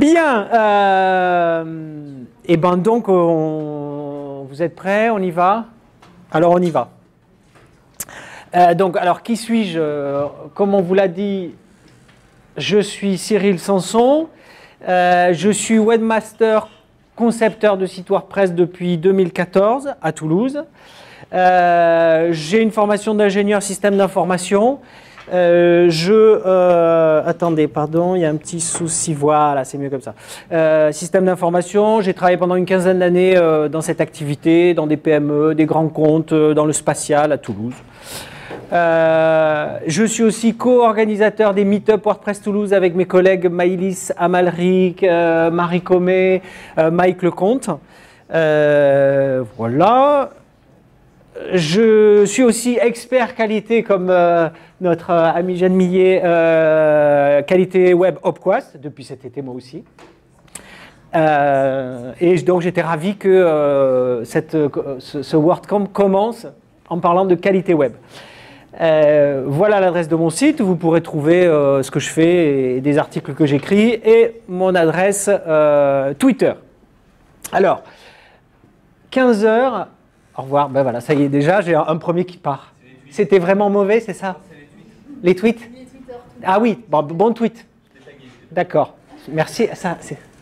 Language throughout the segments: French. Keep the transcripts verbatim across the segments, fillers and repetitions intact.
Bien. Euh, et ben donc, on, vous êtes prêts? On y va? Alors, on y va. Euh, donc, alors, qui suis-je? Comme on vous l'a dit, je suis Cyril Sanson. Euh, je suis webmaster, concepteur de site WordPress depuis deux mille quatorze à Toulouse. Euh, j'ai une formation d'ingénieur système d'information. Euh, je euh, attendez, pardon, il y a un petit souci. Voilà, c'est mieux comme ça. Euh, système d'information. J'ai travaillé pendant une quinzaine d'années euh, dans cette activité, dans des P M E, des grands comptes, euh, dans le spatial à Toulouse. Euh, je suis aussi co-organisateur des Meetup WordPress Toulouse avec mes collègues Maïlis Amalric, euh, Marie Comé, euh, Mike Lecomte. Euh, voilà. Je suis aussi expert qualité comme euh, notre euh, ami Jeanne Millet, euh, qualité web Opquast, depuis cet été moi aussi. Euh, et donc j'étais ravi que euh, cette, ce, ce WordCamp commence en parlant de qualité web. Euh, voilà l'adresse de mon site, vous pourrez trouver euh, ce que je fais et des articles que j'écris et mon adresse euh, Twitter. Alors, quinze heures, au revoir, ben voilà, ça y est déjà, j'ai un, un premier qui part. C'était vraiment mauvais, c'est ça? Les tweets? Les tweets Ah oui, bon, bon tweet. D'accord, merci. Ça,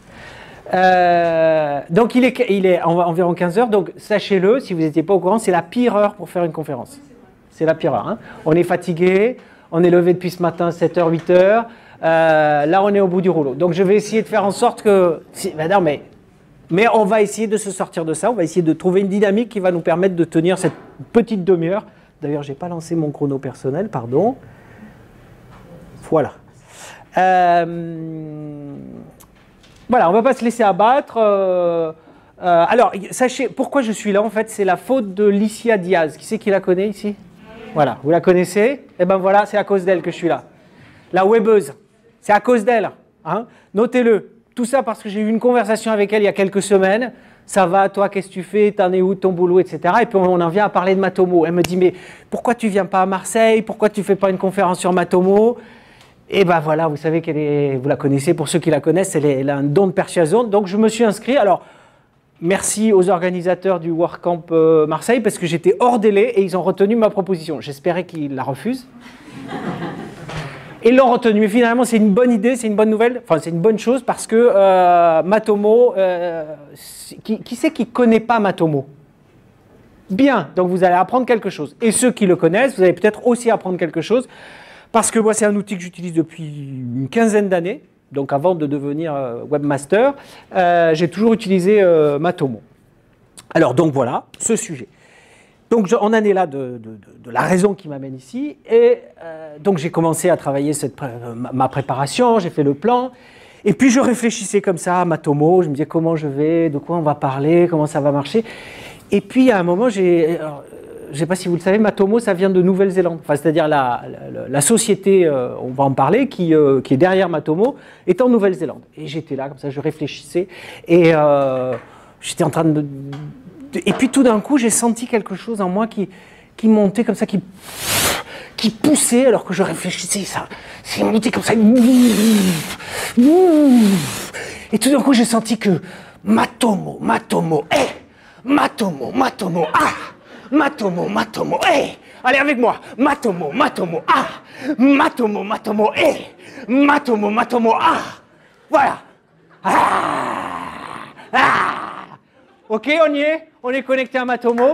euh, donc il est, il est environ quinze heures, donc sachez-le, si vous n'étiez pas au courant, c'est la pire heure pour faire une conférence. C'est la pire heure. Hein. On est fatigué, on est levé depuis ce matin sept heures, huit heures. Euh, là, on est au bout du rouleau. Donc, je vais essayer de faire en sorte que... Si, ben non, mais, mais on va essayer de se sortir de ça. On va essayer de trouver une dynamique qui va nous permettre de tenir cette petite demi-heure. D'ailleurs, je n'ai pas lancé mon chrono personnel, pardon. Voilà. Euh, voilà, on ne va pas se laisser abattre. Euh, euh, alors, sachez, pourquoi je suis là, en fait, c'est la faute de Licia Diaz. Qui c'est qui la connaît ici ? Voilà, vous la connaissez? Eh bien voilà, c'est à cause d'elle que je suis là. La webeuse, c'est à cause d'elle. Hein. Notez-le. Tout ça parce que j'ai eu une conversation avec elle il y a quelques semaines. Ça va, toi, qu'est-ce que tu fais? T'en es où de ton boulot, et cetera. Et puis on en vient à parler de Matomo. Elle me dit, mais pourquoi tu ne viens pas à Marseille? Pourquoi tu ne fais pas une conférence sur Matomo? Et ben voilà, vous savez qu'elle est, vous la connaissez, pour ceux qui la connaissent, elle, est, elle a un don de persuasion. Donc je me suis inscrit. Alors, merci aux organisateurs du WordCamp euh, Marseille parce que j'étais hors délai et ils ont retenu ma proposition. J'espérais qu'ils la refusent. Ils l'ont retenu. Mais finalement, c'est une bonne idée, c'est une bonne nouvelle. Enfin, c'est une bonne chose parce que euh, Matomo, euh, qui, qui c'est qui ne connaît pas Matomo? Bien, donc vous allez apprendre quelque chose. Et ceux qui le connaissent, vous allez peut-être aussi apprendre quelque chose parce que moi, c'est un outil que j'utilise depuis une quinzaine d'années. Donc avant de devenir euh, webmaster, euh, j'ai toujours utilisé euh, Matomo. Alors donc voilà, ce sujet. Donc je, on en est là de, de, de, de la raison qui m'amène ici. Et euh, donc j'ai commencé à travailler cette pré ma, ma préparation, j'ai fait le plan. Et puis je réfléchissais comme ça à Matomo, je me disais comment je vais, de quoi on va parler, comment ça va marcher. Et puis à un moment, j'ai... Je ne sais pas si vous le savez, Matomo, ça vient de Nouvelle-Zélande. Enfin, c'est-à-dire la, la, la société, euh, on va en parler, qui, euh, qui est derrière Matomo, est en Nouvelle-Zélande. Et j'étais là, comme ça, je réfléchissais. Et euh, j'étais en train de... Et puis tout d'un coup, j'ai senti quelque chose en moi qui, qui montait comme ça, qui, qui poussait alors que je réfléchissais. Ça, c'est monté comme ça. Et tout d'un coup, j'ai senti que Matomo, Matomo, hé, hey, Matomo, Matomo, ah! Matomo, Matomo, hé hey. Allez avec moi. Matomo, Matomo, ah. Matomo, Matomo, hé hey. Matomo, Matomo, ah. Voilà. Ah. Ah. Ok, on y est. On est connecté à Matomo.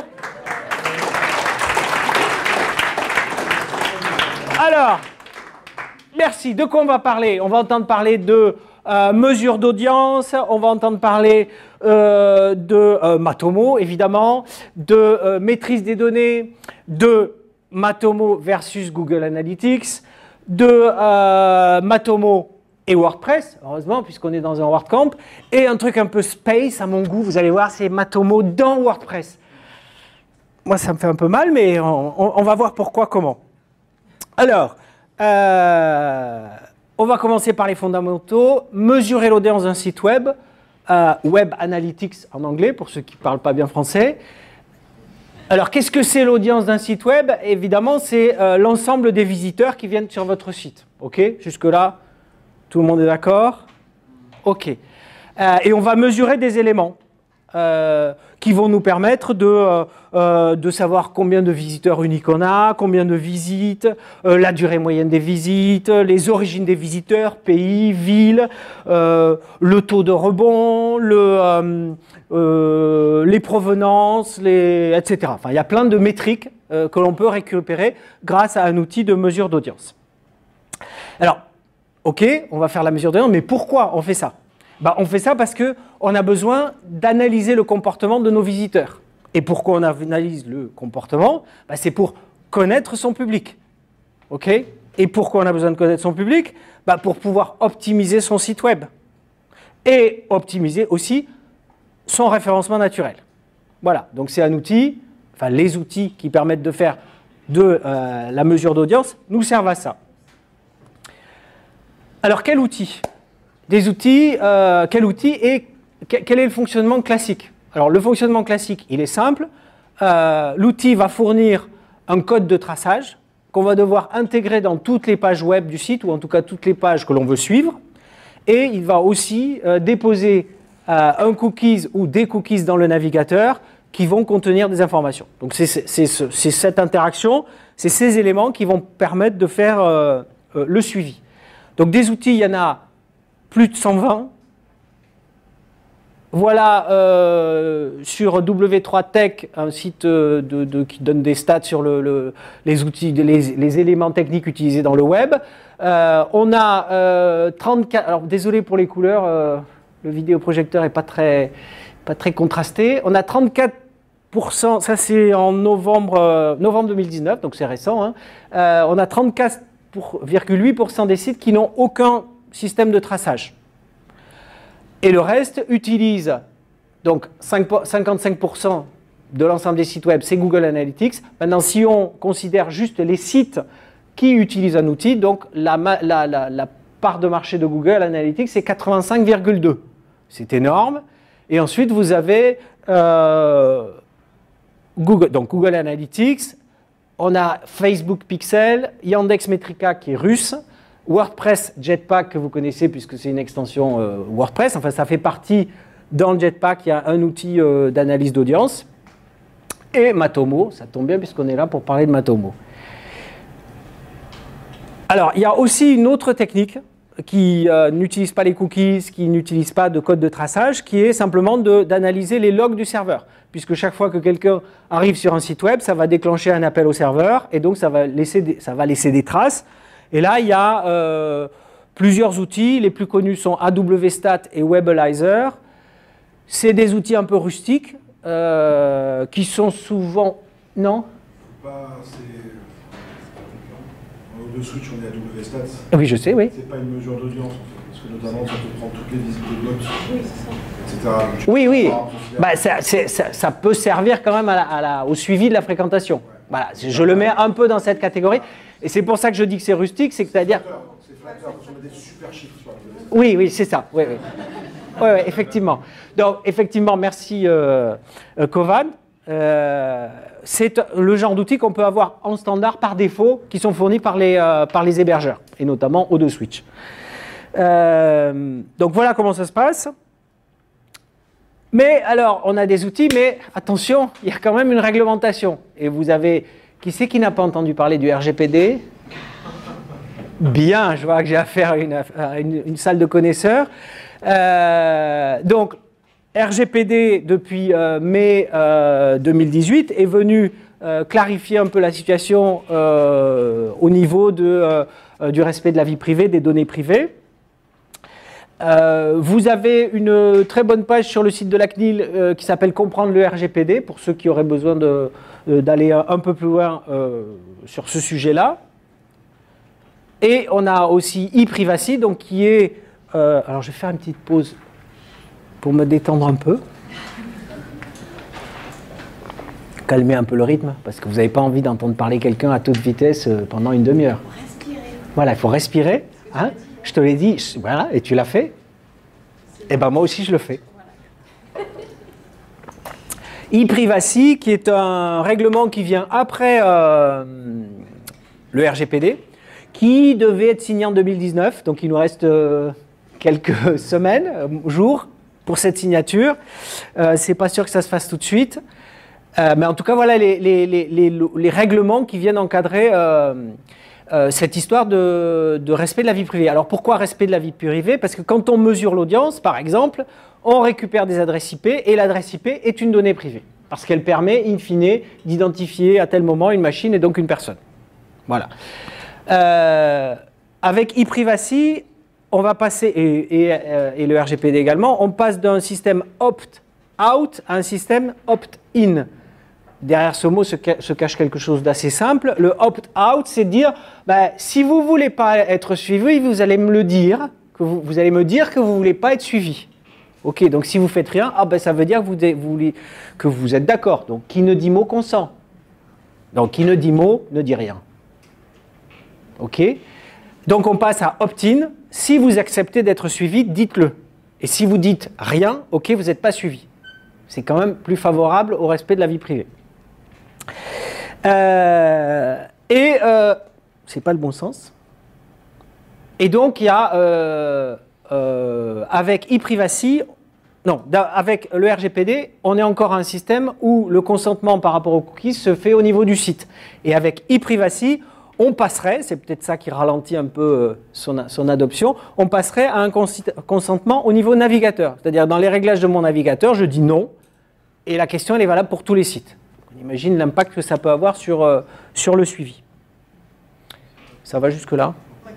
Alors, merci. De quoi on va parler? On va entendre parler de euh, mesures d'audience, on va entendre parler euh, de euh, Matomo, évidemment, de euh, maîtrise des données, de Matomo versus Google Analytics, de euh, Matomo et WordPress, heureusement, puisqu'on est dans un WordCamp, et un truc un peu space, à mon goût, vous allez voir, c'est Matomo dans WordPress. Moi, ça me fait un peu mal, mais on, on, on va voir pourquoi, comment. Alors, euh, on va commencer par les fondamentaux. Mesurer l'audience d'un site web, euh, Web Analytics en anglais, pour ceux qui ne parlent pas bien français. Alors, qu'est-ce que c'est l'audience d'un site web? Évidemment, c'est euh, l'ensemble des visiteurs qui viennent sur votre site. OK? Jusque-là, tout le monde est d'accord? Ok. Euh, et on va mesurer des éléments euh, qui vont nous permettre de, euh, euh, de savoir combien de visiteurs uniques on a, combien de visites, euh, la durée moyenne des visites, les origines des visiteurs, pays, villes, euh, le taux de rebond, le, euh, euh, les provenances, les, et cetera. Enfin, il y a plein de métriques euh, que l'on peut récupérer grâce à un outil de mesure d'audience. Alors, ok, on va faire la mesure d'audience, mais pourquoi on fait ça? Ben, on fait ça parce qu'on a besoin d'analyser le comportement de nos visiteurs. Et pourquoi on analyse le comportement? Ben, c'est pour connaître son public. Okay. Et pourquoi on a besoin de connaître son public? Ben, pour pouvoir optimiser son site web. Et optimiser aussi son référencement naturel. Voilà, donc c'est un outil, enfin les outils qui permettent de faire de euh, la mesure d'audience nous servent à ça. Alors quel outil? Des outils, euh, quel outil et quel est le fonctionnement classique? Alors le fonctionnement classique, il est simple. Euh, l'outil va fournir un code de traçage qu'on va devoir intégrer dans toutes les pages web du site, ou en tout cas toutes les pages que l'on veut suivre. Et il va aussi euh, déposer euh, un cookies ou des cookies dans le navigateur qui vont contenir des informations. Donc c'est cette interaction, c'est ces éléments qui vont permettre de faire euh, euh, le suivi. Donc des outils, il y en a plus de cent vingt. Voilà euh, sur W trois Tech, un site de, de, qui donne des stats sur le, le, les outils, les, les éléments techniques utilisés dans le web. Euh, on a euh, trente-quatre, alors désolé pour les couleurs, euh, le vidéoprojecteur n'est pas très, pas très contrasté. On a trente-quatre pour cent, ça c'est en novembre, euh, novembre deux mille dix-neuf, donc c'est récent. Hein. Euh, on a trente-quatre virgule huit pour cent des sites qui n'ont aucun système de traçage. Et le reste utilise, donc cinquante-cinq pour cent de l'ensemble des sites web, c'est Google Analytics. Maintenant, si on considère juste les sites qui utilisent un outil, donc la, la, la, la part de marché de Google Analytics, c'est quatre-vingt-cinq virgule deux. C'est énorme. Et ensuite, vous avez euh, Google, donc Google Analytics, on a Facebook Pixel, Yandex Metrica qui est russe, WordPress Jetpack que vous connaissez puisque c'est une extension euh, WordPress, enfin ça fait partie, dans le Jetpack il y a un outil euh, d'analyse d'audience, et Matomo, ça tombe bien puisqu'on est là pour parler de Matomo. Alors il y a aussi une autre technique qui euh, n'utilise pas les cookies, qui n'utilise pas de code de traçage, qui est simplement d'analyser les logs du serveur, puisque chaque fois que quelqu'un arrive sur un site web, ça va déclencher un appel au serveur, et donc ça va laisser des, ça va laisser des traces. Et là, il y a euh, plusieurs outils. Les plus connus sont A W Stat et Webalizer. C'est des outils un peu rustiques euh, qui sont souvent... Non Bah, de Switch, on est à W Stat. Oui, je sais, oui. C'est pas une mesure d'audience, en fait, parce que notamment, ça te prend toutes les visites de blogs, oui, et cetera. Donc, oui, oui. Bah, ça, ça, ça peut servir quand même à la, à la, au suivi de la fréquentation. Ouais. Voilà, je le mets un peu dans cette catégorie. Et c'est pour ça que je dis que c'est rustique, c'est que c'est-à-dire... C'est flatteur, parce qu'on a des super chiffres sur la W Stat. Oui, oui, c'est ça. Oui, oui. Oui, oui, effectivement. Donc, effectivement, merci euh, euh, Kovan. Euh, c'est le genre d'outil qu'on peut avoir en standard par défaut, qui sont fournis par les, euh, par les hébergeurs, et notamment O deux Switch. Euh, donc voilà comment ça se passe. Mais alors, on a des outils, mais attention, il y a quand même une réglementation. Et vous avez... Qui c'est qui n'a pas entendu parler du R G P D? Bien, je vois que j'ai affaire à une, à une, une salle de connaisseurs. Euh, donc, R G P D, depuis euh, mai euh, deux mille dix-huit, est venu euh, clarifier un peu la situation euh, au niveau de, euh, du respect de la vie privée, des données privées. Euh, vous avez une très bonne page sur le site de la C N I L euh, qui s'appelle « Comprendre le R G P D » pour ceux qui auraient besoin de, de, d'aller un peu plus loin euh, sur ce sujet-là. Et on a aussi e-privacy, donc qui est... Euh, alors je vais faire une petite pause pour me détendre un peu. Calmer un peu le rythme, parce que vous n'avez pas envie d'entendre parler quelqu'un à toute vitesse pendant une demi-heure. Voilà, il faut respirer. Hein, je te l'ai dit, je, voilà, et tu l'as fait. Et ben moi aussi je le fais. E-privacy, qui est un règlement qui vient après euh, le R G P D, qui devait être signé en deux mille dix-neuf, donc il nous reste euh, quelques semaines, euh, jours, pour cette signature. Euh, c'est pas sûr que ça se fasse tout de suite. Euh, mais en tout cas, voilà les, les, les, les, les règlements qui viennent encadrer euh, euh, cette histoire de, de respect de la vie privée. Alors pourquoi respect de la vie privée? Parce que quand on mesure l'audience, par exemple, on récupère des adresses I P et l'adresse I P est une donnée privée. Parce qu'elle permet, in fine, d'identifier à tel moment une machine et donc une personne. Voilà. Euh, avec ePrivacy, on va passer, et, et, euh, et le R G P D également, on passe d'un système opt-out à un système opt-in. Derrière ce mot se, ca se cache quelque chose d'assez simple. Le opt-out, c'est dire, ben, si vous ne voulez pas être suivi, vous allez me le dire, que vous, vous allez me dire que vous ne voulez pas être suivi. Ok, donc si vous ne faites rien, ah ben, ça veut dire que vous, vous, que vous êtes d'accord. Donc qui ne dit mot consent. Donc qui ne dit mot ne dit rien. Ok. Donc on passe à opt-in. Si vous acceptez d'être suivi, dites-le. Et si vous dites rien, ok, vous n'êtes pas suivi. C'est quand même plus favorable au respect de la vie privée. Euh, et euh, c'est pas le bon sens. Et donc il y a euh, euh, avec ePrivacy, non, avec le R G P D, on est encore à un système où le consentement par rapport aux cookies se fait au niveau du site. Et avec ePrivacy, on passerait, c'est peut-être ça qui ralentit un peu son, son adoption, on passerait à un consentement au niveau navigateur. C'est-à-dire dans les réglages de mon navigateur, je dis non, et la question elle est valable pour tous les sites. On imagine l'impact que ça peut avoir sur, euh, sur le suivi. Ça va jusque-là?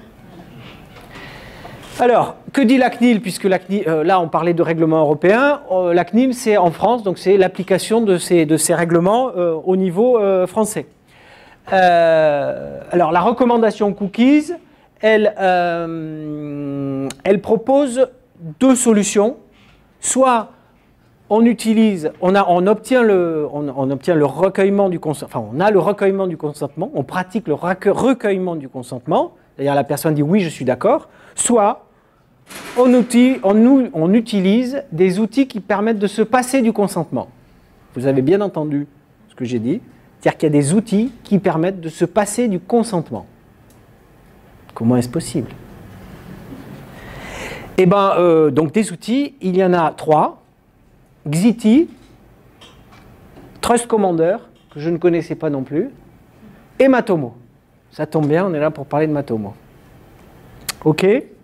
Alors, que dit la C N I L? Puisque la C N I L, euh, là on parlait de règlement européen, euh, la C N I L c'est en France, donc c'est l'application de ces, de ces règlements euh, au niveau euh, français. Euh, alors la recommandation cookies, elle, euh, elle propose deux solutions. Soit on utilise, on, a, on, obtient le, on, on obtient le recueillement du consentement, enfin on a le recueillement du consentement, on pratique le recueillement du consentement, c'est-à-dire la personne dit oui je suis d'accord, soit on, outil, on, on utilise des outils qui permettent de se passer du consentement. Vous avez bien entendu ce que j'ai dit. C'est-à-dire qu'il y a des outils qui permettent de se passer du consentement. Comment est-ce possible? Eh bien, euh, donc des outils, il y en a trois. Xiti, Trust Commander, que je ne connaissais pas non plus, et Matomo. Ça tombe bien, on est là pour parler de Matomo. OK?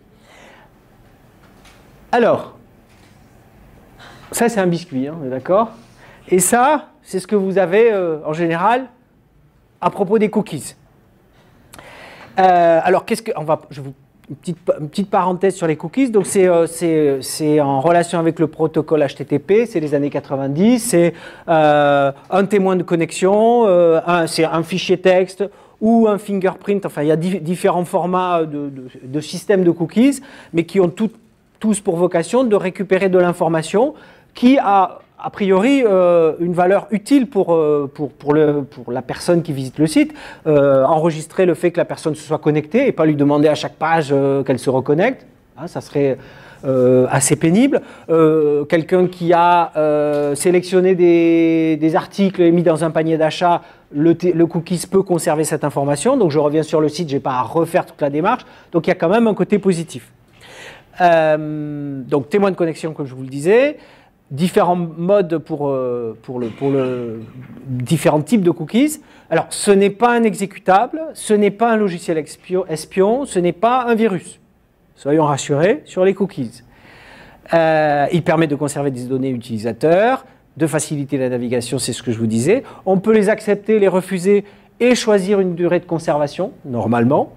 Alors, ça c'est un biscuit, hein, on est d'accord? Et ça, c'est ce que vous avez euh, en général à propos des cookies. Euh, alors, qu'est-ce que, on va, je vous, une, petite, une petite parenthèse sur les cookies. Donc, c'est euh, en relation avec le protocole H T T P, c'est les années quatre-vingt-dix. C'est euh, un témoin de connexion, euh, c'est un fichier texte ou un fingerprint. Enfin, il y a di différents formats de, de, de systèmes de cookies, mais qui ont tout, tous pour vocation de récupérer de l'information qui a a priori euh, une valeur utile pour, euh, pour, pour, le, pour la personne qui visite le site, euh, enregistrer le fait que la personne se soit connectée et pas lui demander à chaque page euh, qu'elle se reconnecte, hein, ça serait euh, assez pénible. Euh, Quelqu'un qui a euh, sélectionné des, des articles et mis dans un panier d'achat, le, le cookies peut conserver cette information, donc je reviens sur le site, je n'ai pas à refaire toute la démarche, donc il y a quand même un côté positif. Euh, donc témoin de connexion comme je vous le disais, différents modes pour, euh, pour, le, pour le différents types de cookies. Alors, ce n'est pas un exécutable, ce n'est pas un logiciel espion, espion ce n'est pas un virus. Soyons rassurés sur les cookies. Euh, il permet de conserver des données utilisateurs, de faciliter la navigation, c'est ce que je vous disais. On peut les accepter, les refuser et choisir une durée de conservation, normalement.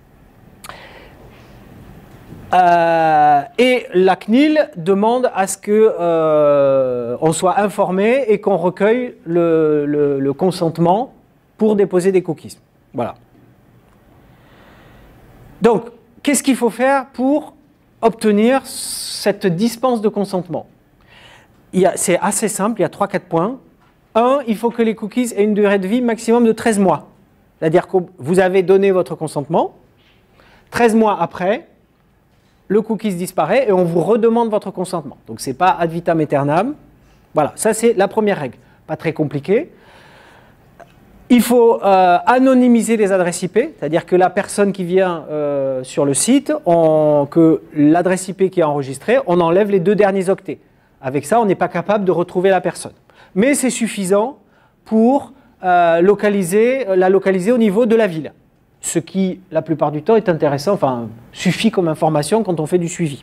Euh, et la C N I L demande à ce qu'on euh, soit informé et qu'on recueille le, le, le consentement pour déposer des cookies. Voilà. Donc, qu'est-ce qu'il faut faire pour obtenir cette dispense de consentement? C'est assez simple, il y a trois quatre points. Un, il faut que les cookies aient une durée de vie maximum de treize mois. C'est-à-dire que vous avez donné votre consentement, treize mois après, le cookies disparaît et on vous redemande votre consentement. Donc, ce n'est pas ad vitam aeternam. Voilà, ça c'est la première règle. Pas très compliqué. Il faut euh, anonymiser les adresses I P, c'est-à-dire que la personne qui vient euh, sur le site, on, que l'adresse I P qui est enregistrée, on enlève les deux derniers octets. Avec ça, on n'est pas capable de retrouver la personne. Mais c'est suffisant pour euh, localiser, la localiser au niveau de la ville. Ce qui, la plupart du temps, est intéressant, enfin, suffit comme information quand on fait du suivi.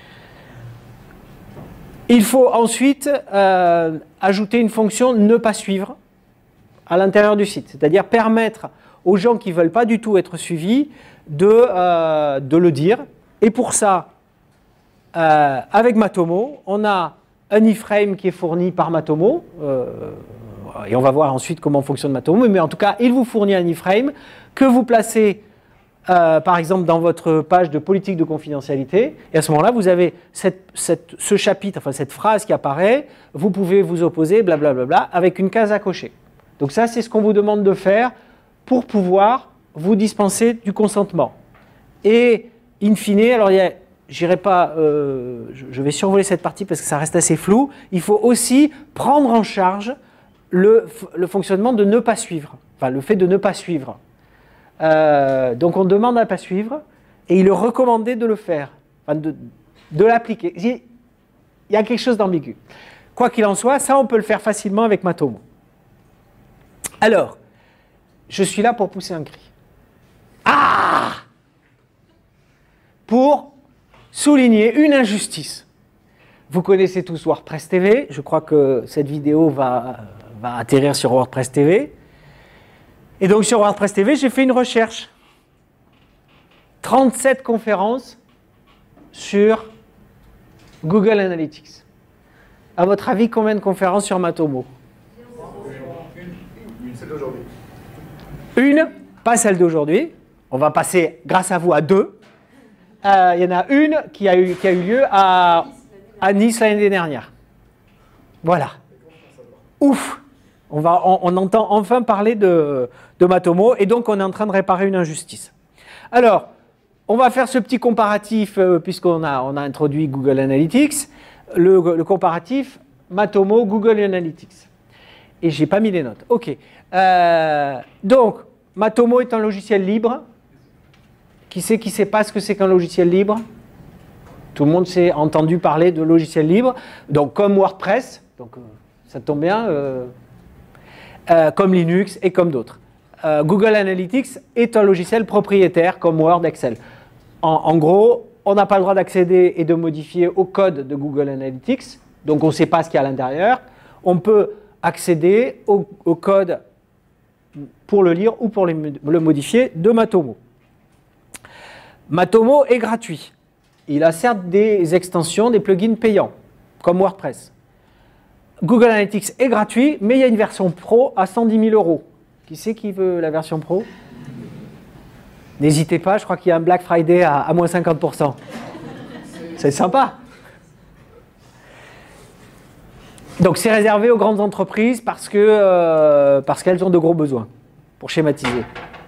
Il faut ensuite euh, ajouter une fonction « ne pas suivre » à l'intérieur du site, c'est-à-dire permettre aux gens qui ne veulent pas du tout être suivis de, euh, de le dire. Et pour ça, euh, avec Matomo, on a un iframe qui est fourni par Matomo, euh, et on va voir ensuite comment fonctionne Matomo, mais en tout cas, il vous fournit un iframe que vous placez, euh, par exemple, dans votre page de politique de confidentialité, et à ce moment-là, vous avez cette, cette, ce chapitre, enfin cette phrase qui apparaît, vous pouvez vous opposer, blablabla, bla, bla, avec une case à cocher. Donc ça, c'est ce qu'on vous demande de faire pour pouvoir vous dispenser du consentement. Et, in fine, alors il y a... J'irai pas, euh, je vais survoler cette partie parce que ça reste assez flou. Il faut aussi prendre en charge le, le fonctionnement de ne pas suivre, enfin le fait de ne pas suivre. Euh, donc on demande à ne pas suivre et il est recommandé de le faire, enfin de, de l'appliquer. Il y a quelque chose d'ambigu. Quoi qu'il en soit, ça on peut le faire facilement avec Matomo. Alors, je suis là pour pousser un cri. Ah! Pour souligner une injustice. Vous connaissez tous WordPress T V, je crois que cette vidéo va, va atterrir sur WordPress T V. Et donc sur WordPress T V, j'ai fait une recherche. trente-sept conférences sur Google Analytics. À votre avis, combien de conférences sur Matomo? Une, une celle d'aujourd'hui. Une, pas celle d'aujourd'hui. On va passer, grâce à vous, à deux. Euh, il y en a une qui a eu, qui a eu lieu à, à Nice l'année dernière. Voilà. Ouf. On, va, on, on entend enfin parler de, de Matomo et donc on est en train de réparer une injustice. Alors, on va faire ce petit comparatif euh, puisqu'on a, on a introduit Google Analytics. Le, le comparatif Matomo, Google Analytics. Et je n'ai pas mis les notes. OK. Euh, donc, Matomo est un logiciel libre. Qui sait qui sait pas ce que c'est qu'un logiciel libre? Tout le monde s'est entendu parler de logiciel libre. Donc comme WordPress, donc, euh, ça tombe bien, euh, euh, comme Linux et comme d'autres. Euh, Google Analytics est un logiciel propriétaire comme Word, Excel. En, en gros, on n'a pas le droit d'accéder et de modifier au code de Google Analytics. Donc on ne sait pas ce qu'il y a à l'intérieur. On peut accéder au, au code pour le lire ou pour le, le modifier de Matomo. Matomo est gratuit. Il a certes des extensions, des plugins payants, comme WordPress. Google Analytics est gratuit, mais il y a une version pro à cent dix mille euros. Qui c'est qui veut la version pro? N'hésitez pas, je crois qu'il y a un Black Friday à, à moins cinquante pour cent. C'est sympa. Donc c'est réservé aux grandes entreprises parce que, euh, parce qu'elles ont de gros besoins, pour schématiser.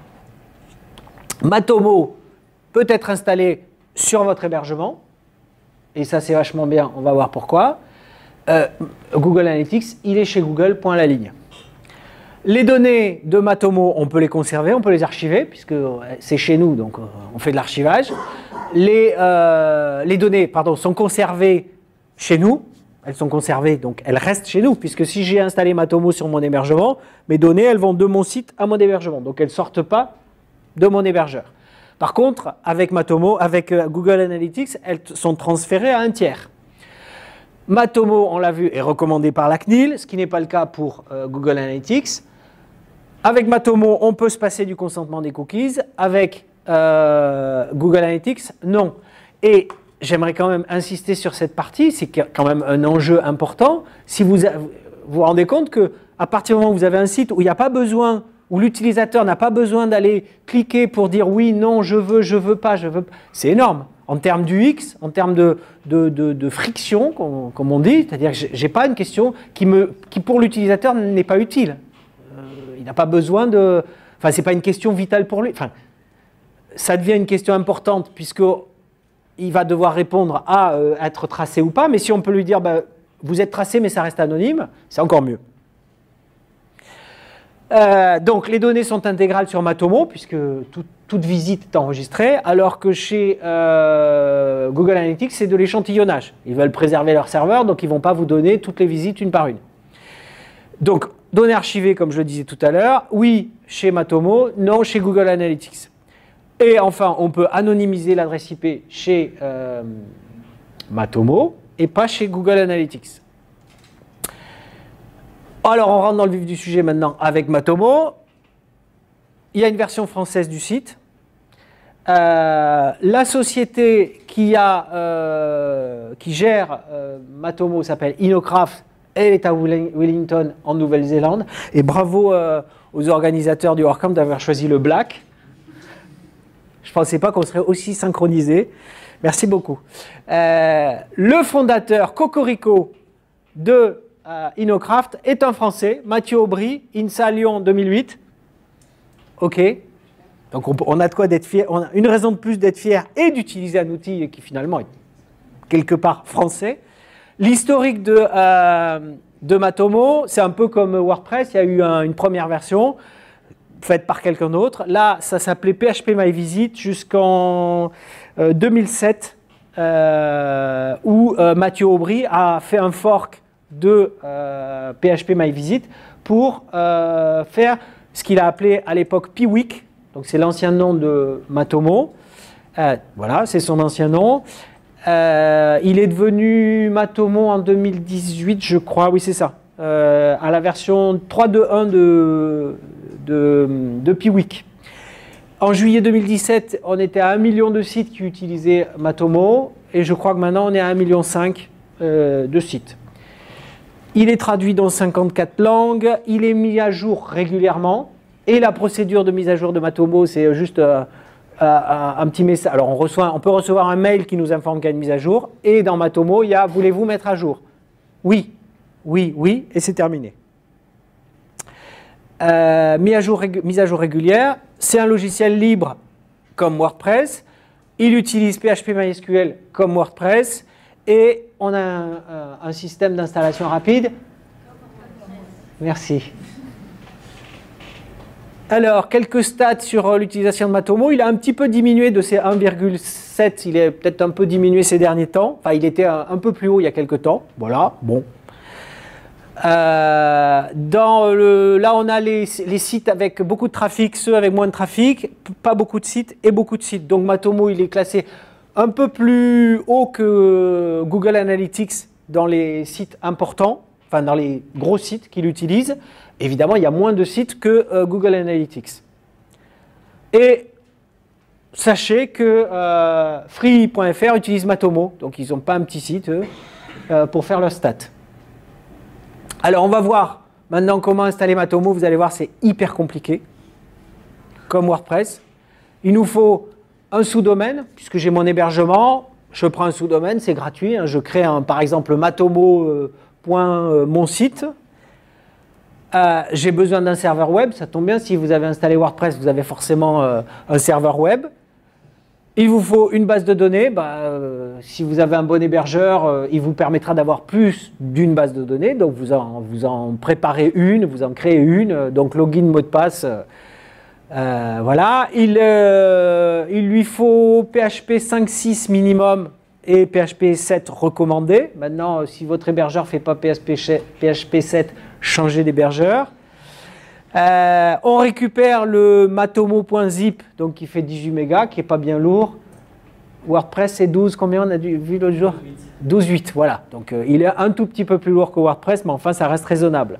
Matomo peut être installé sur votre hébergement, et ça c'est vachement bien, on va voir pourquoi. Euh, Google Analytics, il est chez Google, point à la ligne. Les données de Matomo, on peut les conserver, on peut les archiver, puisque c'est chez nous, donc on fait de l'archivage. Les, euh, les données pardon, sont conservées chez nous, elles sont conservées, donc elles restent chez nous, puisque si j'ai installé Matomo sur mon hébergement, mes données, elles vont de mon site à mon hébergement, donc elles ne sortent pas de mon hébergeur. Par contre, avec Matomo, avec Google Analytics, elles sont transférées à un tiers. Matomo, on l'a vu, est recommandé par la C N I L, ce qui n'est pas le cas pour euh, Google Analytics. Avec Matomo, on peut se passer du consentement des cookies. Avec euh, Google Analytics, non. Et j'aimerais quand même insister sur cette partie, c'est quand même un enjeu important. Si vous vous, vous rendez compte qu'à partir du moment où vous avez un site où il n'y a pas besoin, où l'utilisateur n'a pas besoin d'aller cliquer pour dire oui, non, je veux, je veux pas, je veux pas, c'est énorme. En termes d'U X, en termes de, de, de, de friction, comme, comme on dit, c'est-à-dire que je n'ai pas une question qui, me, qui pour l'utilisateur n'est pas utile. Euh, il n'a pas besoin de... Enfin, ce n'est pas une question vitale pour lui. Enfin, ça devient une question importante puisqu'il va devoir répondre à euh, être tracé ou pas, mais si on peut lui dire bah, vous êtes tracé mais ça reste anonyme, c'est encore mieux. Euh, donc les données sont intégrales sur Matomo puisque tout, toute visite est enregistrée, alors que chez euh, Google Analytics c'est de l'échantillonnage. Ils veulent préserver leur serveur, donc ils ne vont pas vous donner toutes les visites une par une. Donc données archivées comme je le disais tout à l'heure, oui chez Matomo, non chez Google Analytics. Et enfin on peut anonymiser l'adresse I P chez euh, Matomo et pas chez Google Analytics. Alors on rentre dans le vif du sujet maintenant avec Matomo. Il y a une version française du site. Euh, la société qui, a, euh, qui gère euh, Matomo s'appelle Innocraft. Elle est à Wellington en Nouvelle-Zélande. Et bravo euh, aux organisateurs du WordCamp d'avoir choisi le black. Je ne pensais pas qu'on serait aussi synchronisés. Merci beaucoup. Euh, le fondateur Cocorico de euh, Innocraft est un Français, Mathieu Aubry, INSA Lyon deux mille huit. OK. Donc on, on a de quoi d'être fier. On a une raison de plus d'être fier et d'utiliser un outil qui finalement est quelque part français. L'historique de, euh, de Matomo, c'est un peu comme WordPress. Il y a eu un, une première version faite par quelqu'un d'autre. Là, ça s'appelait P H P My Visit jusqu'en euh, deux mille sept, euh, où euh, Mathieu Aubry a fait un fork de euh, P H P My Visit pour euh, faire ce qu'il a appelé à l'époque Piwik. Donc c'est l'ancien nom de Matomo. Euh, voilà, c'est son ancien nom. Euh, il est devenu Matomo en deux mille dix-huit, je crois. Oui, c'est ça. Euh, à la version trois point deux point un de, de, de Piwik. En juillet deux mille dix-sept, on était à un million de sites qui utilisaient Matomo. Et je crois que maintenant, on est à un virgule cinq million euh, de sites. Il est traduit dans cinquante-quatre langues. Il est mis à jour régulièrement. Et la procédure de mise à jour de Matomo, c'est juste euh, euh, un petit message. Alors, on, reçoit, on peut recevoir un mail qui nous informe qu'il y a une mise à jour. Et dans Matomo, il y a « Voulez-vous mettre à jour ?» Oui, oui, oui, et c'est terminé. Euh, mise à jour, mise à jour régulière, c'est un logiciel libre comme WordPress. Il utilise P H P MySQL comme WordPress. Et on a un, un système d'installation rapide. Merci. Alors, quelques stats sur l'utilisation de Matomo. Il a un petit peu diminué de ses un virgule sept. Il est peut-être un peu diminué ces derniers temps. Enfin, il était un, un peu plus haut il y a quelques temps. Voilà, bon. Euh, dans le, là, on a les, les sites avec beaucoup de trafic, ceux avec moins de trafic, pas beaucoup de sites et beaucoup de sites. Donc, Matomo, il est classé un peu plus haut que Google Analytics dans les sites importants, enfin dans les gros sites qu'il utilise. Évidemment, il y a moins de sites que euh, Google Analytics. Et sachez que euh, Free point F R utilise Matomo, donc ils n'ont pas un petit site eux, euh, pour faire leurs stats. Alors, on va voir maintenant comment installer Matomo. Vous allez voir, c'est hyper compliqué, comme WordPress. Il nous faut un sous-domaine, puisque j'ai mon hébergement, je prends un sous-domaine, c'est gratuit. Hein, je crée un, par exemple matomo point mon site. Euh, j'ai besoin d'un serveur web, ça tombe bien, si vous avez installé WordPress, vous avez forcément euh, un serveur web. Il vous faut une base de données, bah, euh, si vous avez un bon hébergeur, euh, il vous permettra d'avoir plus d'une base de données, donc vous en, vous en préparez une, vous en créez une, euh, donc login, mot de passe, euh, euh, voilà. Il, euh, il lui faut P H P cinq six minimum et P H P sept recommandé. Maintenant, si votre hébergeur ne fait pas P H P sept, changez d'hébergeur. Euh, on récupère le matomo.zip, donc qui fait dix-huit mégas, qui n'est pas bien lourd. WordPress, c'est douze, combien on a vu l'autre jour? douze virgule huit, voilà. Donc euh, il est un tout petit peu plus lourd que WordPress, mais enfin, ça reste raisonnable.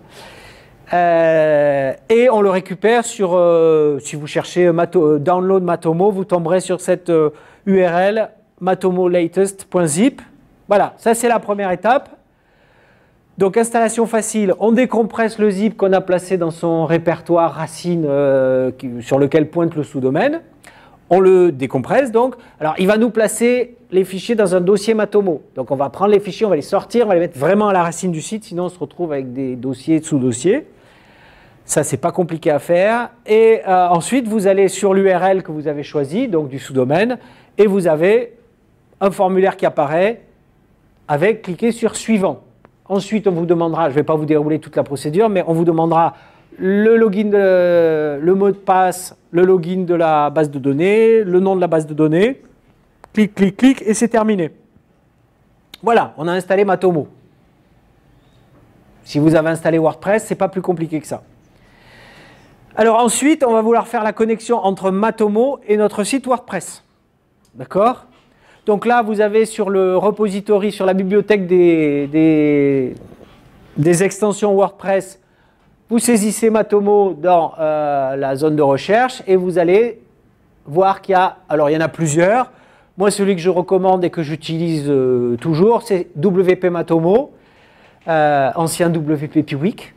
Euh, et on le récupère sur, euh, si vous cherchez Mato, download Matomo, vous tomberez sur cette euh, U R L matomolatest.zip. Voilà, ça c'est la première étape. Donc installation facile, on décompresse le zip qu'on a placé dans son répertoire racine euh, qui, sur lequel pointe le sous-domaine. On le décompresse donc. Alors il va nous placer les fichiers dans un dossier Matomo. Donc on va prendre les fichiers, on va les sortir, on va les mettre vraiment à la racine du site, sinon on se retrouve avec des dossiers sous-dossiers. Ça, c'est pas compliqué à faire. Et euh, ensuite, vous allez sur l'U R L que vous avez choisi, donc du sous-domaine, et vous avez un formulaire qui apparaît avec cliquez sur suivant. Ensuite, on vous demandera, je ne vais pas vous dérouler toute la procédure, mais on vous demandera le login, de, le mot de passe, le login de la base de données, le nom de la base de données, clic, clic, clic, et c'est terminé. Voilà, on a installé Matomo. Si vous avez installé WordPress, c'est pas plus compliqué que ça. Alors ensuite, on va vouloir faire la connexion entre Matomo et notre site WordPress. D'accord? Donc là, vous avez sur le repository, sur la bibliothèque des, des, des extensions WordPress, vous saisissez Matomo dans euh, la zone de recherche et vous allez voir qu'il y a, alors il y en a plusieurs. Moi, celui que je recommande et que j'utilise euh, toujours, c'est W P Matomo, euh, ancien W P Piwik.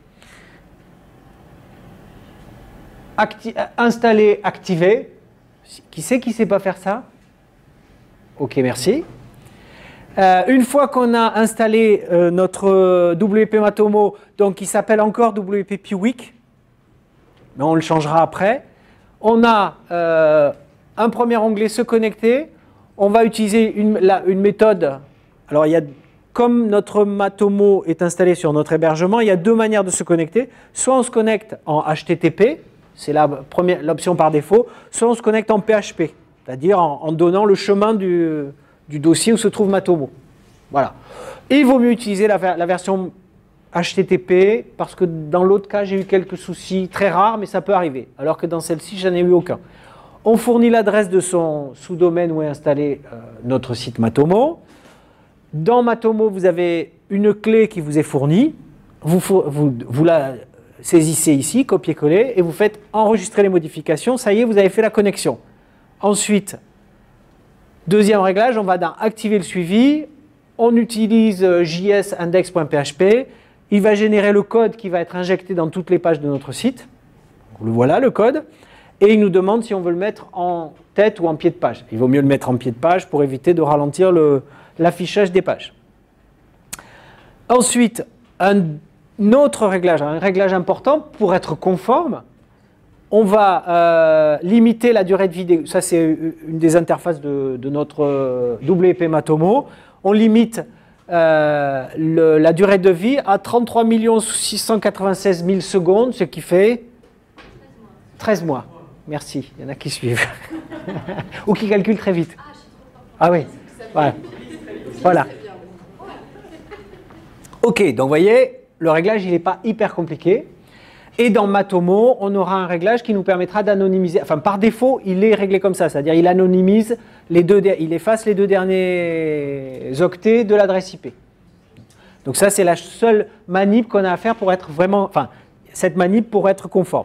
Acti installer, activer. Qui sait qui ne sait pas faire ça? Ok, merci. Euh, une fois qu'on a installé euh, notre W P Matomo, donc qui s'appelle encore W P Piwik, mais on le changera après, on a euh, un premier onglet se connecter. On va utiliser une, la, une méthode. Alors, il y a, comme notre Matomo est installé sur notre hébergement, il y a deux manières de se connecter. Soit on se connecte en H T T P, c'est l'option par défaut, soit on se connecte en P H P, c'est-à-dire en, en donnant le chemin du, du dossier où se trouve Matomo. Voilà. Et il vaut mieux utiliser la, la version H T T P, parce que dans l'autre cas, j'ai eu quelques soucis très rares, mais ça peut arriver, alors que dans celle-ci, j'en ai eu aucun. On fournit l'adresse de son sous-domaine où est installé euh, notre site Matomo. Dans Matomo, vous avez une clé qui vous est fournie. Vous, vous, vous la saisissez ici, copier-coller, et vous faites enregistrer les modifications. Ça y est, vous avez fait la connexion. Ensuite, deuxième réglage, on va dans activer le suivi. On utilise jsindex.php. Il va générer le code qui va être injecté dans toutes les pages de notre site. Le voilà, le code. Et il nous demande si on veut le mettre en tête ou en pied de page. Il vaut mieux le mettre en pied de page pour éviter de ralentir l'affichage des pages. Ensuite, un autre réglage, un réglage important pour être conforme, on va euh, limiter la durée de vidéo. Ça, c'est une des interfaces de, de notre W P Matomo. On limite euh, le, la durée de vie à trente-trois millions six cent quatre-vingt-seize mille secondes, ce qui fait treize mois. Merci, il y en a qui suivent. Ou qui calculent très vite. Ah oui, voilà. Voilà. Ok, donc vous voyez, le réglage, il n'est pas hyper compliqué. Et dans Matomo, on aura un réglage qui nous permettra d'anonymiser. Enfin, par défaut, il est réglé comme ça, c'est-à-dire il anonymise les deux, il efface les deux derniers octets de l'adresse I P. Donc ça, c'est la seule manip qu'on a à faire pour être vraiment, enfin, cette manip pour être conforme.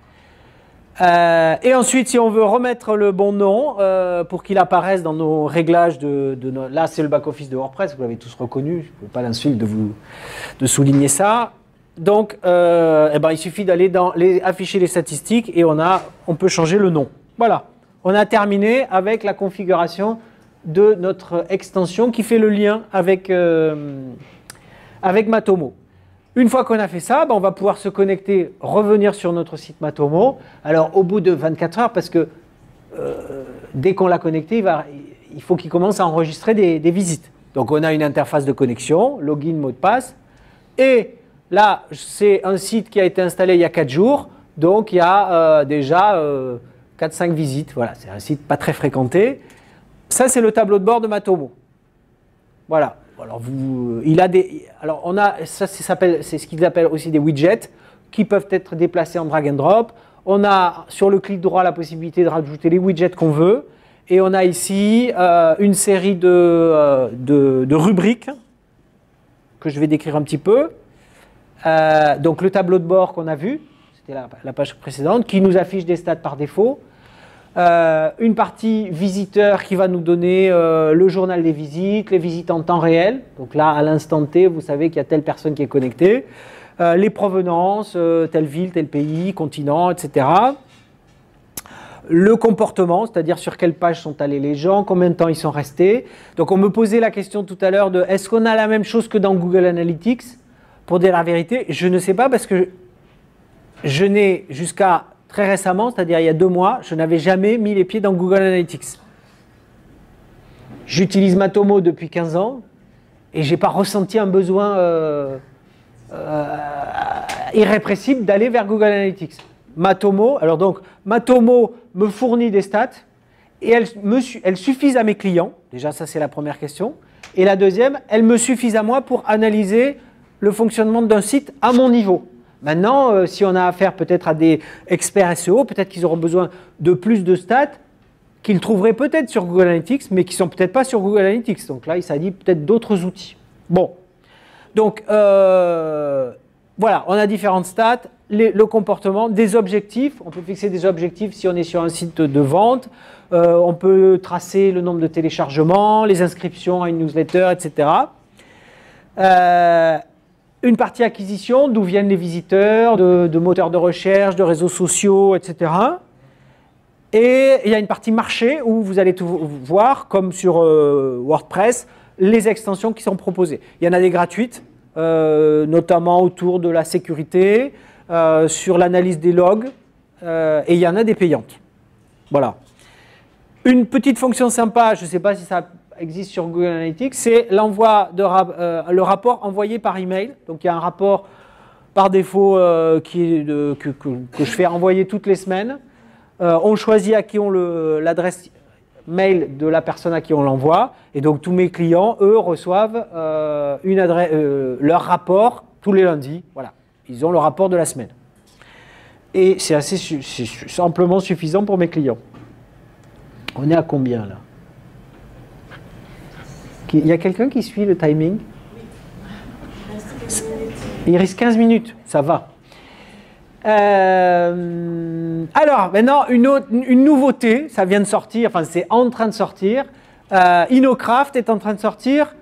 Euh, et ensuite, si on veut remettre le bon nom euh, pour qu'il apparaisse dans nos réglages de, de nos, là, c'est le back-office de WordPress, vous l'avez tous reconnu, je ne peux pas l'insulte de vous de souligner ça. Donc, euh, eh ben, il suffit d'aller dans les afficher les statistiques et on a, on peut changer le nom. Voilà, on a terminé avec la configuration de notre extension qui fait le lien avec euh, avec Matomo. Une fois qu'on a fait ça, ben on va pouvoir se connecter, revenir sur notre site Matomo. Alors au bout de vingt-quatre heures, parce que euh, dès qu'on l'a connecté, il, va, il faut qu'il commence à enregistrer des, des visites. Donc on a une interface de connexion, login, mot de passe. Et là, c'est un site qui a été installé il y a quatre jours. Donc il y a euh, déjà euh, quatre cinq visites. Voilà, c'est un site pas très fréquenté. Ça, c'est le tableau de bord de Matomo. Voilà. Alors, vous, il a des, alors on a, ça c'est ce qu'ils appellent aussi des widgets qui peuvent être déplacés en drag and drop. On a sur le clic droit la possibilité de rajouter les widgets qu'on veut. Et on a ici euh, une série de, euh, de, de rubriques que je vais décrire un petit peu. Euh, donc le tableau de bord qu'on a vu, c'était la, la page précédente, qui nous affiche des stats par défaut. Euh, une partie visiteur qui va nous donner euh, le journal des visites, les visites en temps réel. Donc là, à l'instant T, vous savez qu'il y a telle personne qui est connectée. Euh, les provenances, euh, telle ville, tel pays, continent, et cetera. Le comportement, c'est-à-dire sur quelle page sont allés les gens, combien de temps ils sont restés. Donc on me posait la question tout à l'heure de est-ce qu'on a la même chose que dans Google Analytics? Pour dire la vérité, je ne sais pas parce que je n'ai jusqu'à très récemment, c'est-à-dire il y a deux mois, je n'avais jamais mis les pieds dans Google Analytics. J'utilise Matomo depuis quinze ans et je n'ai pas ressenti un besoin euh, euh, irrépressible d'aller vers Google Analytics. Matomo, alors donc, Matomo me fournit des stats et elles, me, elles suffisent à mes clients. Déjà, ça, c'est la première question. Et la deuxième, elles me suffisent à moi pour analyser le fonctionnement d'un site à mon niveau. Maintenant, euh, si on a affaire peut-être à des experts S E O, peut-être qu'ils auront besoin de plus de stats qu'ils trouveraient peut-être sur Google Analytics, mais qui ne sont peut-être pas sur Google Analytics. Donc là, il s'agit peut-être d'autres outils. Bon, donc euh, voilà, on a différentes stats, les, le comportement, des objectifs. On peut fixer des objectifs si on est sur un site de vente. Euh, on peut tracer le nombre de téléchargements, les inscriptions à une newsletter, et cetera. Euh, une partie acquisition, d'où viennent les visiteurs, de, de moteurs de recherche, de réseaux sociaux, et cetera. Et il y a une partie marché où vous allez tout voir, comme sur euh, WordPress, les extensions qui sont proposées. Il y en a des gratuites, euh, notamment autour de la sécurité, euh, sur l'analyse des logs, euh, et il y en a des payantes. Voilà. Une petite fonction sympa, je ne sais pas si ça existe sur Google Analytics, c'est l'envoi de euh, le rapport envoyé par email. Donc il y a un rapport par défaut euh, qui est de, que, que, que je fais envoyer toutes les semaines. Euh, on choisit à qui on l'adresse mail de la personne à qui on l'envoie. Et donc tous mes clients, eux, reçoivent euh, une adresse, euh, leur rapport tous les lundis. Voilà, ils ont le rapport de la semaine. Et c'est assez c'est simplement suffisant pour mes clients. On est à combien là? Il y a quelqu'un qui suit le timing? Il reste quinze minutes, ça va. Euh, alors, maintenant, une, autre, une nouveauté, ça vient de sortir, enfin c'est en train de sortir. Euh, InnoCraft est en train de sortir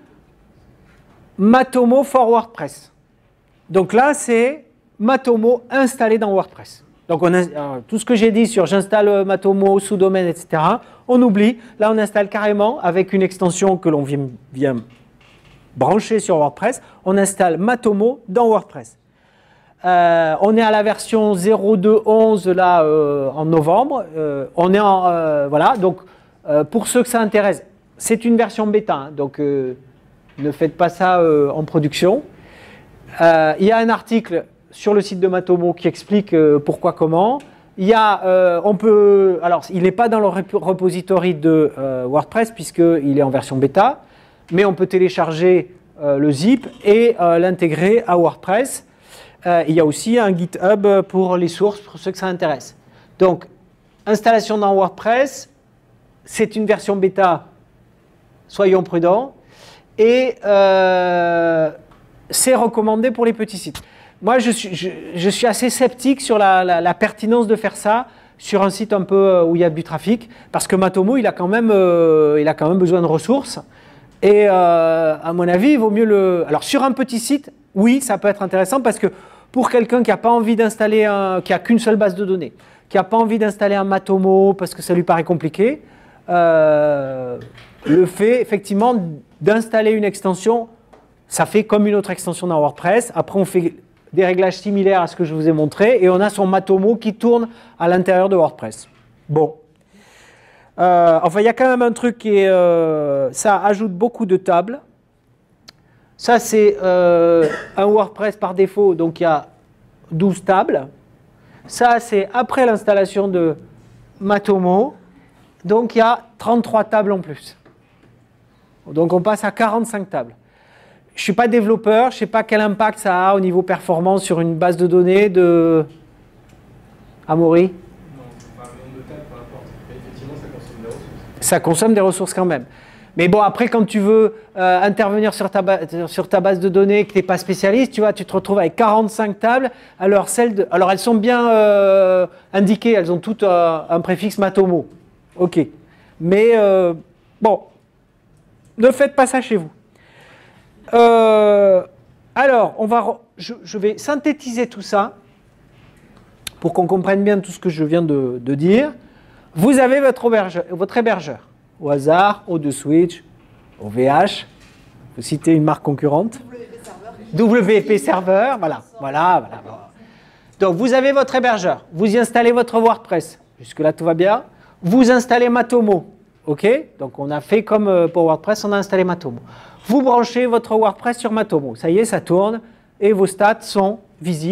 Matomo for WordPress. Donc là, c'est Matomo installé dans WordPress. Donc on a, alors, tout ce que j'ai dit sur j'installe Matomo, sous-domaine, et cetera, on oublie. Là, on installe carrément avec une extension que l'on vient, vient brancher sur WordPress. On installe Matomo dans WordPress. Euh, on est à la version zéro deux point onze là euh, en novembre. Euh, on est en euh, voilà. Donc euh, pour ceux que ça intéresse, c'est une version bêta. Hein, donc euh, ne faites pas ça euh, en production. Euh, il y a un article sur le site de Matomo qui explique euh, pourquoi, comment. Il y a, euh, on peut, alors il n'est pas dans le repository de euh, WordPress puisqu'il est en version bêta, mais on peut télécharger euh, le zip et euh, l'intégrer à WordPress. Euh, il y a aussi un GitHub pour les sources pour ceux que ça intéresse. Donc, installation dans WordPress, c'est une version bêta, soyons prudents, et euh, c'est recommandé pour les petits sites. Moi, je suis, je, je suis assez sceptique sur la, la, la pertinence de faire ça sur un site un peu où il y a du trafic, parce que Matomo, il a quand même, euh, il a quand même besoin de ressources, et euh, à mon avis, il vaut mieux le... Alors, sur un petit site, oui, ça peut être intéressant, parce que pour quelqu'un qui n'a pas envie d'installer un... qui n'a qu'une seule base de données, qui n'a pas envie d'installer un Matomo parce que ça lui paraît compliqué, euh, le fait, effectivement, d'installer une extension, ça fait comme une autre extension dans WordPress. Après, on fait des réglages similaires à ce que je vous ai montré et on a son Matomo qui tourne à l'intérieur de WordPress. Bon. Euh, enfin, il y a quand même un truc qui est... Euh, ça ajoute beaucoup de tables. Ça, c'est euh, un WordPress par défaut, donc il y a douze tables. Ça, c'est après l'installation de Matomo, donc il y a trente-trois tables en plus. Donc on passe à quarante-cinq tables. Je ne suis pas développeur, je ne sais pas quel impact ça a au niveau performance sur une base de données de Amaury. Non, pas un nombre de tables, peu importe. Effectivement, ça consomme des ressources. Ça consomme des ressources quand même. Mais bon, après, quand tu veux euh, intervenir sur ta, sur ta base de données, que tu n'es pas spécialiste, tu vois, tu te retrouves avec quarante-cinq tables. Alors, celles de, alors elles sont bien euh, indiquées, elles ont toutes euh, un préfixe Matomo. OK. Mais euh, bon, ne faites pas ça chez vous. Euh, alors, on va, je, je vais synthétiser tout ça pour qu'on comprenne bien tout ce que je viens de, de dire. Vous avez votre hébergeur, votre hébergeur. Au hasard, O deux Switch, O V H, vous citez une marque concurrente. W P Server, voilà, voilà, voilà. Donc vous avez votre hébergeur, vous y installez votre WordPress, jusque-là tout va bien. Vous installez Matomo, ok? Donc on a fait comme pour WordPress, on a installé Matomo. Vous branchez votre WordPress sur Matomo, ça y est, ça tourne et vos stats sont visibles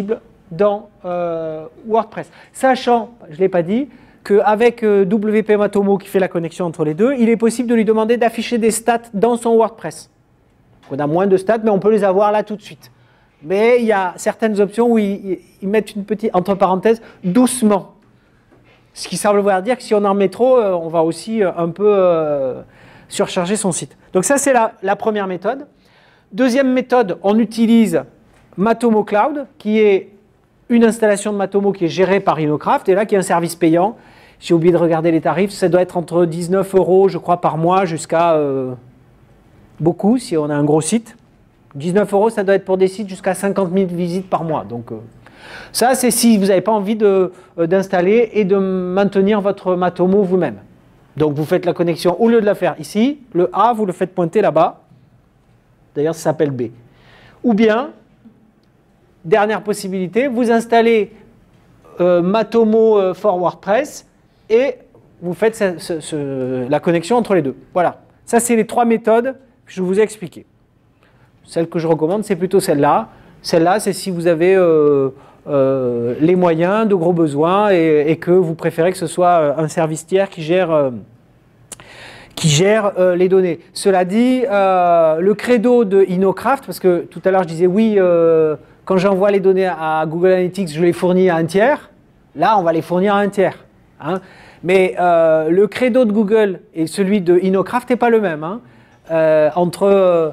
dans euh, WordPress. Sachant, je ne l'ai pas dit, qu'avec euh, W P Matomo qui fait la connexion entre les deux, il est possible de lui demander d'afficher des stats dans son WordPress. On a moins de stats, mais on peut les avoir là tout de suite. Mais il y a certaines options où ils, ils mettent une petite, entre parenthèses, doucement. Ce qui semble vouloir dire que si on en met trop, euh, on va aussi euh, un peu euh, surcharger son site. Donc ça, c'est la, la première méthode. Deuxième méthode, on utilise Matomo Cloud, qui est une installation de Matomo qui est gérée par InnoCraft, et là, qui est un service payant. J'ai oublié de regarder les tarifs, ça doit être entre dix-neuf euros, je crois, par mois, jusqu'à euh, beaucoup, si on a un gros site. dix-neuf euros, ça doit être pour des sites jusqu'à cinquante mille visites par mois. Donc, euh, ça, c'est si vous n'avez pas envie de, euh, d'installer et de maintenir votre Matomo vous-même. Donc, vous faites la connexion, au lieu de la faire ici, le A, vous le faites pointer là-bas. D'ailleurs, ça s'appelle B. Ou bien, dernière possibilité, vous installez euh, Matomo euh, for WordPress et vous faites ce, ce, ce, la connexion entre les deux. Voilà. Ça, c'est les trois méthodes que je vous ai expliquées. Celle que je recommande, c'est plutôt celle-là. Celle-là, c'est si vous avez euh, euh, les moyens, de gros besoins et, et que vous préférez que ce soit un service tiers qui gère... Euh, qui gère euh, les données. Cela dit, euh, le credo de InnoCraft, parce que tout à l'heure je disais oui, euh, quand j'envoie les données à Google Analytics, je les fournis à un tiers. Là, on va les fournir à un tiers. Hein. Mais euh, le credo de Google et celui de InnoCraft n'est pas le même. Hein. Euh, entre... Euh,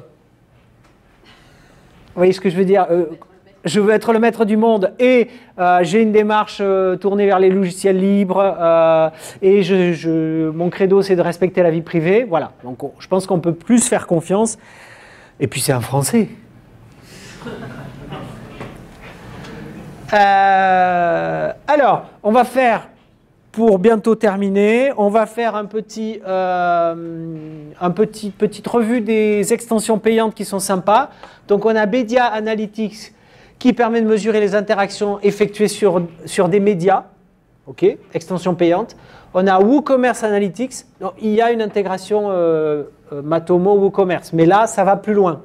vous voyez ce que je veux dire euh, je veux être le maître du monde et euh, j'ai une démarche euh, tournée vers les logiciels libres euh, et je, je, mon credo c'est de respecter la vie privée. Voilà, donc on, je pense qu'on peut plus faire confiance. Et puis c'est un Français. Euh, alors, on va faire, pour bientôt terminer, on va faire un petit, euh, un petit, petite revue des extensions payantes qui sont sympas. Donc on a Media Analytics qui permet de mesurer les interactions effectuées sur, sur des médias, ok, extension payante. On a WooCommerce Analytics, donc, il y a une intégration euh, euh, Matomo WooCommerce, mais là, ça va plus loin.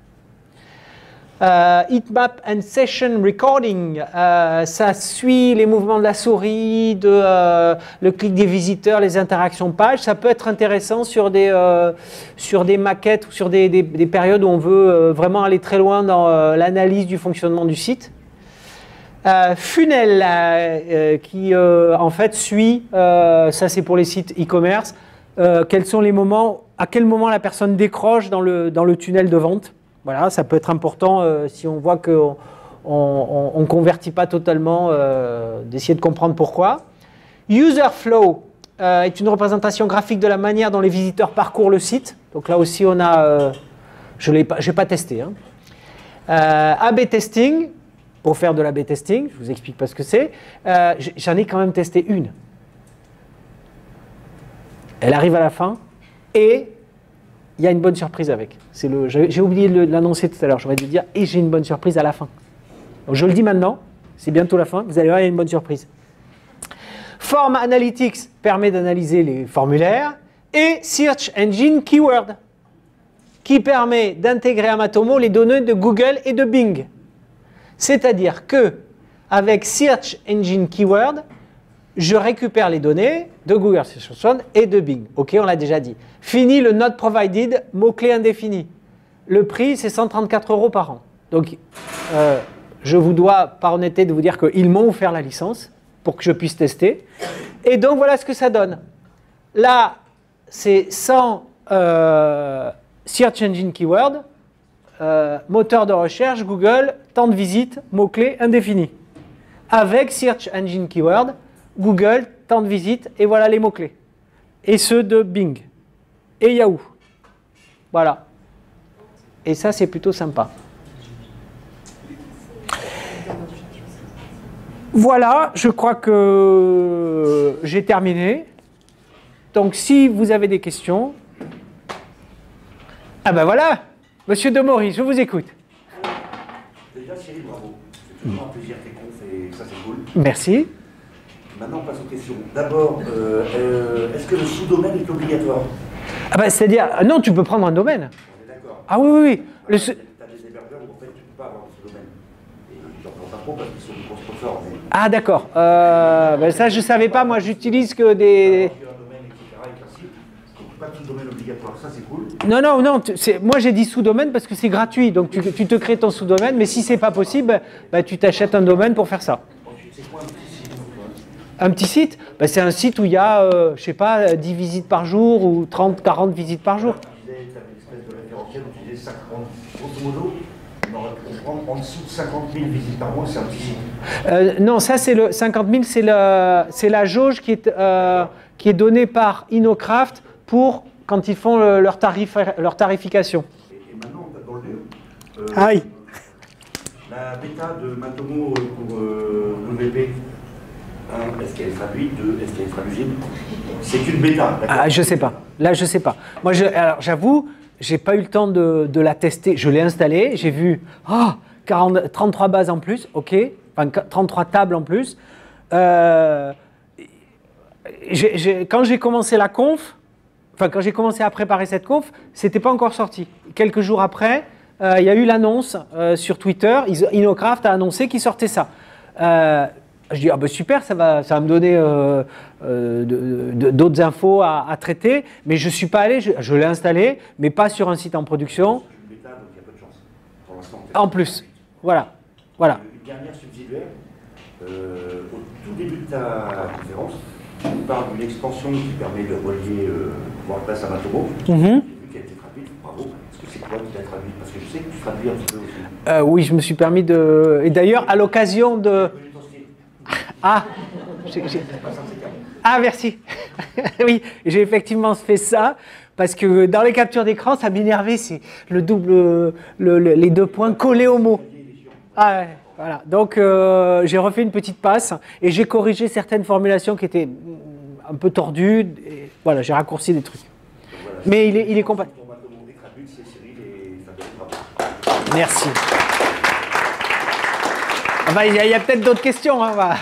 Euh, Heatmap and Session Recording, euh, ça suit les mouvements de la souris, de, euh, le clic des visiteurs, les interactions page. Ça peut être intéressant sur des, euh, sur des maquettes ou sur des, des, des périodes où on veut euh, vraiment aller très loin dans euh, l'analyse du fonctionnement du site. Euh, Funnel, euh, qui euh, en fait suit, euh, ça c'est pour les sites e-commerce, euh, quels sont les moments, à quel moment la personne décroche dans le, dans le tunnel de vente. Voilà, ça peut être important euh, si on voit qu'on ne convertit pas totalement, euh, d'essayer de comprendre pourquoi. User Flow euh, est une représentation graphique de la manière dont les visiteurs parcourent le site. Donc là aussi, on a, euh, je n'ai pas, pas testé. Hein. Euh, A B Testing, pour faire de l'A B Testing, je ne vous explique pas ce que c'est. Euh, J'en ai quand même testé une. Elle arrive à la fin et... il y a une bonne surprise avec. J'ai oublié de l'annoncer tout à l'heure, j'aurais dû dire, et j'ai une bonne surprise à la fin. Donc je le dis maintenant, c'est bientôt la fin, vous allez voir, il y a une bonne surprise. Form Analytics permet d'analyser les formulaires, et Search Engine Keyword, qui permet d'intégrer à Matomo les données de Google et de Bing. C'est-à-dire que, avec Search Engine Keyword, je récupère les données de Google Search Console et de Bing. Ok, on l'a déjà dit. Fini le not provided, mot-clé indéfini. Le prix, c'est cent trente-quatre euros par an. Donc, euh, je vous dois, par honnêteté, de vous dire qu'ils m'ont offert la licence pour que je puisse tester. Et donc, voilà ce que ça donne. Là, c'est sans euh, Search Engine Keyword, euh, moteur de recherche, Google, temps de visite, mot-clé indéfini. Avec Search Engine Keyword, Google, temps de visite, et voilà les mots-clés. Et ceux de Bing. Et Yahoo. Voilà. Et ça, c'est plutôt sympa. Voilà, je crois que j'ai terminé. Donc, si vous avez des questions... Ah ben voilà, Monsieur Demory, je vous écoute. Déjà, Cyril, bravo. C'est toujours un plaisir tes confs et ça, c'est cool. Merci. Maintenant, on passe aux questions. D'abord, euh, euh, est-ce que le sous-domaine est obligatoire? Ah ben, c'est-à-dire, non, tu peux prendre un domaine. On est d'accord. Ah oui, oui, oui. Le... Tu as des hébergeurs où en fait, tu ne peux pas avoir de sous-domaine. ne reprends pas trop parce qu'ils sont du gros sponsors. Mais... Ah d'accord. Euh, ben ça je savais pas. Moi j'utilise que des. Pas tout domaine obligatoire, ça c'est cool. Non, non, non, moi j'ai dit sous-domaine parce que c'est gratuit, donc tu, tu te crées ton sous-domaine, mais si c'est pas possible, bah, tu t'achètes un domaine pour faire ça. Ensuite, c'est quoi un petit site? Un petit site, bah, c'est un site où il y a, euh, je sais pas, dix visites par jour ou trente, quarante visites par jour. Tu disais, tu avais une espèce de référentiel où tu disais cinquante, grosso modo, on aurait pu comprendre, en dessous de cinquante mille visites par mois, c'est un petit site. Euh, non, ça c'est le cinquante mille, c'est la jauge qui est, euh, qui est donnée par InnoCraft pour quand ils font le, leur, tarif, leur tarification. Et, et maintenant, dans le deux, euh, Aïe. La bêta de Matomo pour euh, W P, hein, est-ce qu'elle est traduite, est-ce qu'elle est traduisible? C'est une bêta, d'accord? Ah, je sais pas. Là, je sais pas. Moi, je, alors j'avoue, j'ai pas eu le temps de, de la tester. Je l'ai installée, j'ai vu oh, quarante, trente-trois bases en plus, ok, enfin trente-trois tables en plus. Euh, j'ai, j'ai, quand j'ai commencé la conf, Enfin, quand j'ai commencé à préparer cette conf, c'était pas encore sorti. Quelques jours après, euh, il y a eu l'annonce euh, sur Twitter. InnoCraft a annoncé qu'il sortait ça. Euh, je dis ah ben super, ça va, ça va me donner euh, euh, d'autres infos à, à traiter. Mais je suis pas allé. Je, je l'ai installé, mais pas sur un site en production. C'est une bêta, donc il y a peu de chance. Pour l'instant. En plus, voilà, voilà. Une dernière subsidiaire. Euh, au tout début de ta conférence, tu parles d'une extension qui permet de relier euh, WordPress à Matomo. Mm-hmm. J'ai vu qu'elle a été traduite, bravo. Est-ce que c'est quoi qui t'a traduit? Parce que je sais que tu traduis un petit peu aussi. Euh, oui, je me suis permis de. Et d'ailleurs, à l'occasion de. Ah, j'ai, j'ai... ah merci. Oui, j'ai effectivement fait ça parce que dans les captures d'écran, ça m'énervait, c'est le double, le, le, les deux points collés au mot. Ah ouais. Voilà, donc euh, j'ai refait une petite passe et j'ai corrigé certaines formulations qui étaient un peu tordues. Et voilà, j'ai raccourci des trucs. Voilà, mais il est, il est compatible. Merci. Enfin, il y a, a peut-être d'autres questions. Hein, voilà.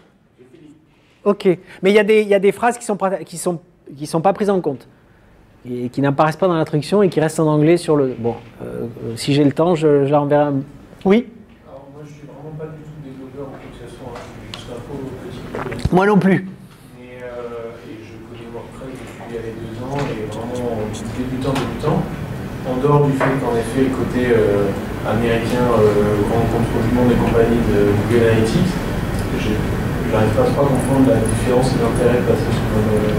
Ok, mais il y, a des, il y a des phrases qui ne sont, qui sont, qui sont pas prises en compte et qui n'apparaissent pas dans l'introduction et qui restent en anglais sur le. Bon, euh, si j'ai le temps, je, je l'enverrai. Un... Oui. Pas du tout développeur ou quoi que ce soit, je suis juste un peu petit. Moi non plus. Et, euh, et je connais WordPress depuis il y a les deux ans et vraiment débutant, débutant. En dehors du fait qu'en effet, le côté euh, américain, euh, grand contrôle du monde et compagnie de Google Analytics, je n'arrive pas trop à comprendre la différence et l'intérêt de passer sur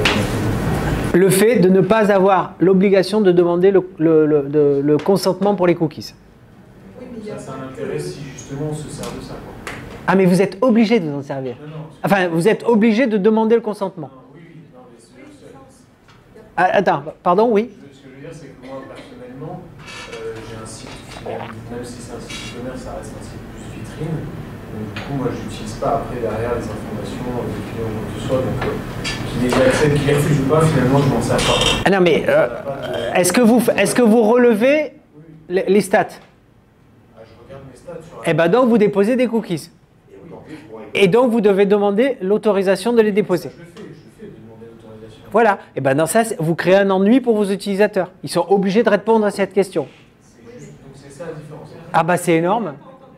le. Le fait de ne pas avoir l'obligation de demander le, le, le, le, le consentement pour les cookies. Oui, mais ça, c'est un intérêt si justement on se sert de ça. Quoi. Ah, mais vous êtes obligé de vous en servir. Non, non, enfin, vous êtes obligé de demander le consentement. Non, oui, oui, non, mais c'est juste. Ah, attends, pardon, oui. Ce que je veux dire, c'est que moi, personnellement, euh, j'ai un site, même, même si c'est un site de commerce, ça reste un site plus vitrine. Donc, du coup, moi, je n'utilise pas après derrière les informations des clients ou quoi que ce soit. Donc, euh, qui les accèdent, qui les refusent ou pas, finalement, je m'en sers pas. Ah non, mais euh, est-ce que, vous, est-ce que vous relevez les, les stats? Ah, je regarde mes stats sur. Eh bien, donc, vous déposez des cookies. Et donc, vous devez demander l'autorisation de les déposer. Je le fais, je le fais de demander l'autorisation. Voilà. Et bien, dans ça, vous créez un ennui pour vos utilisateurs. Ils sont obligés de répondre à cette question. Donc, c'est ça la différence. Ah, bah, c'est énorme.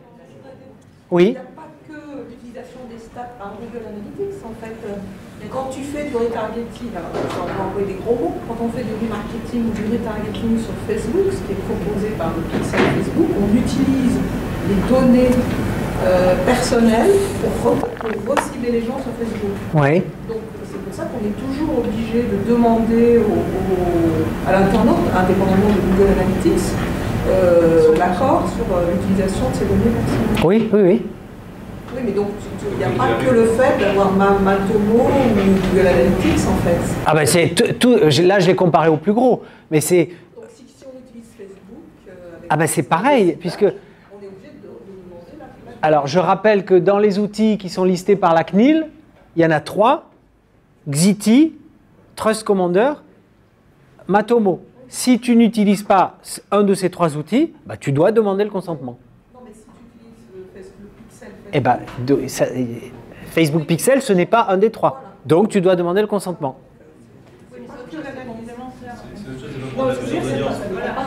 Oui. Il n'y a pas que l'utilisation des stats par Google Analytics, en fait. Quand tu fais du retargeting, alors on va envoyer des gros mots, quand on fait du remarketing ou du retargeting sur Facebook, ce qui est proposé par le pixel Facebook, on utilise les données euh, personnelles pour, pour recibler les gens sur Facebook. Oui. Donc c'est pour ça qu'on est toujours obligé de demander au, au, à l'internaute, indépendamment de Google Analytics, euh, l'accord sur euh, l'utilisation de ces données personnelles. Oui, oui, oui. Oui, mais donc il n'y a pas que le fait d'avoir Matomo ou Google Analytics en fait. Ah ben c'est tout, là je l'ai comparé au plus gros, mais c'est. Donc si, si on utilise Facebook. Euh, avec ah ben c'est pareil, puisque. On est obligé de, de demander la. Alors je rappelle que dans les outils qui sont listés par la C N I L, il y en a trois: Xiti, Trust Commander, Matomo. Si tu n'utilises pas un de ces trois outils, bah, tu dois demander le consentement. Non, mais si tu utilises le, le Pixel. Eh ben, de, ça, Facebook Pixel, ce n'est pas un des trois. Donc tu dois demander le consentement. Oui, mais c'est autre chose. Non, ce que je veux dire, c'est pas que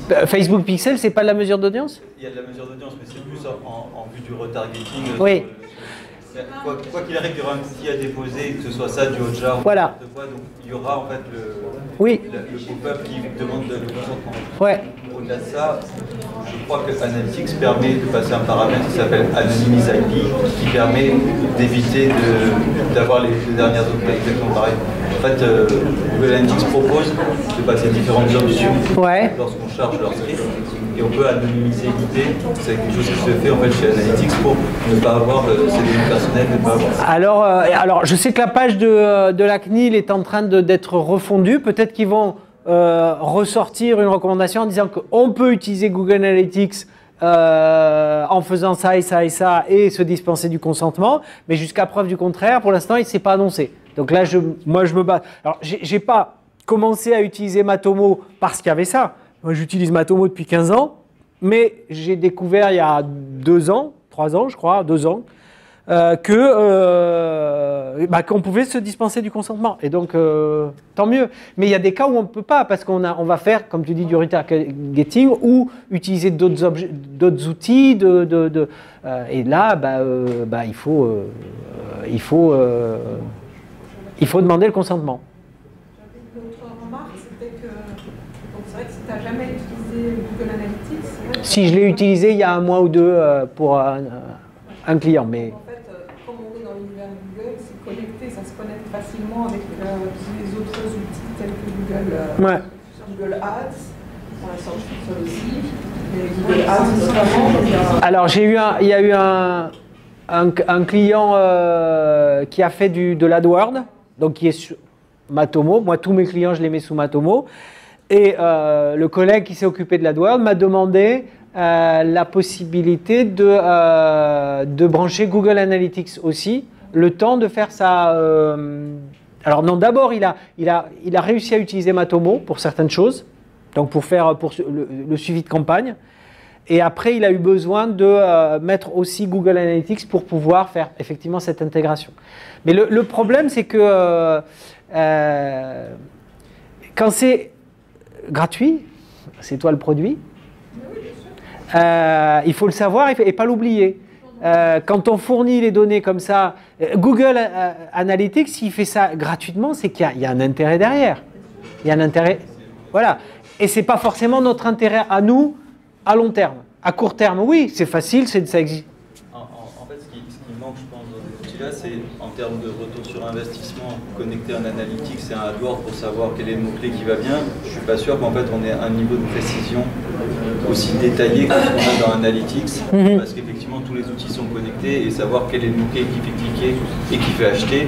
Facebook Pixel, c'est pas de la mesure d'audience? Il y a de la mesure d'audience, mais c'est plus en, en vue du retargeting. Oui. Euh, Quoi qu'il quoi qu'il arrive, il y aura un outil à déposer, que ce soit ça, du Hotjar ou Voilà. n'importe quoi. Donc il y aura en fait le, Oui. le, le pop-up qui demande le consentement. Ouais. Au-delà de ça, je crois que Analytics permet de passer un paramètre qui s'appelle Anonymize I P, qui permet d'éviter de, d'avoir les, les dernières autres exactement pareil. En fait, euh, Google Analytics propose de passer différentes options Ouais. lorsqu'on charge leur script. Et on peut anonymiser l'I P, c'est quelque chose qui se fait en fait chez Analytics pour ne pas avoir euh, ces données personnelles, ne pas avoir. Alors, euh, alors, je sais que la page de, de la C N I L est en train de- d'être refondue. Peut-être qu'ils vont euh, ressortir une recommandation en disant qu'on peut utiliser Google Analytics euh, en faisant ça et ça et ça et se dispenser du consentement. Mais jusqu'à preuve du contraire, pour l'instant, il ne s'est pas annoncé. Donc là, je, moi, je me bats. Alors, j'ai j'ai pas commencé à utiliser Matomo parce qu'il y avait ça. Moi, j'utilise Matomo depuis quinze ans, mais j'ai découvert il y a deux ans, trois ans, je crois, deux ans, euh, que euh, bah, qu'on pouvait se dispenser du consentement. Et donc, euh, tant mieux. Mais il y a des cas où on ne peut pas, parce qu'on a, on va faire, comme tu dis, du retargeting ou utiliser d'autres objets- d'autres outils. De, de, de, euh, et là, bah, euh, bah, il faut, euh, il faut, euh, il faut demander le consentement. L'autre remarque, c'était que donc c'est vrai que si tu n'as jamais utilisé Google Analytics, c'est vrai que- Si je l'ai utilisé il y a un mois ou deux euh, pour un, un client, mais En fait, euh, comme on est dans l'univers Google, c'est connecté, ça se connecte facilement avec euh, tous les autres outils tels que Google, euh, ouais. Google Ads, pour l'instant je suis seule aussi, mais Google Ads notamment. donc, euh, Alors j'ai eu un, il y a eu un, un, un client euh, qui a fait du, de l'AdWords, donc qui est sur Matomo. Moi tous mes clients je les mets sous Matomo. Et euh, le collègue qui s'est occupé de l'AdWords m'a demandé euh, la possibilité de, euh, de brancher Google Analytics aussi, le temps de faire ça. Euh... Alors non, d'abord il a, il, a, il a réussi à utiliser Matomo pour certaines choses, donc pour faire pour le, le suivi de campagne. Et après il a eu besoin de euh, mettre aussi Google Analytics pour pouvoir faire effectivement cette intégration. Mais le, le problème c'est que euh, euh, quand c'est gratuit, c'est toi le produit, euh, il faut le savoir et, et pas l'oublier. Euh, quand on fournit les données comme ça, euh, Google euh, Analytics, s'il fait ça gratuitement, c'est qu'il y, y a un intérêt derrière. Il y a un intérêt, voilà. Et c'est pas forcément notre intérêt à nous à long terme. À court terme, oui, c'est facile, c'est ça existe. En, en, en fait, ce qui, ce qui manque, je pense, dans cet outil-là, c'est en termes de retour sur investissement, connecter un Analytics et un AdWords pour savoir quel est le mot-clé qui va bien. Je ne suis pas sûr qu'en fait on ait un niveau de précision aussi détaillé que ce qu'on a dans Analytics, Mm-hmm. parce qu'effectivement tous les outils sont connectés et savoir quel est le mot-clé qui fait cliquer et qui fait acheter,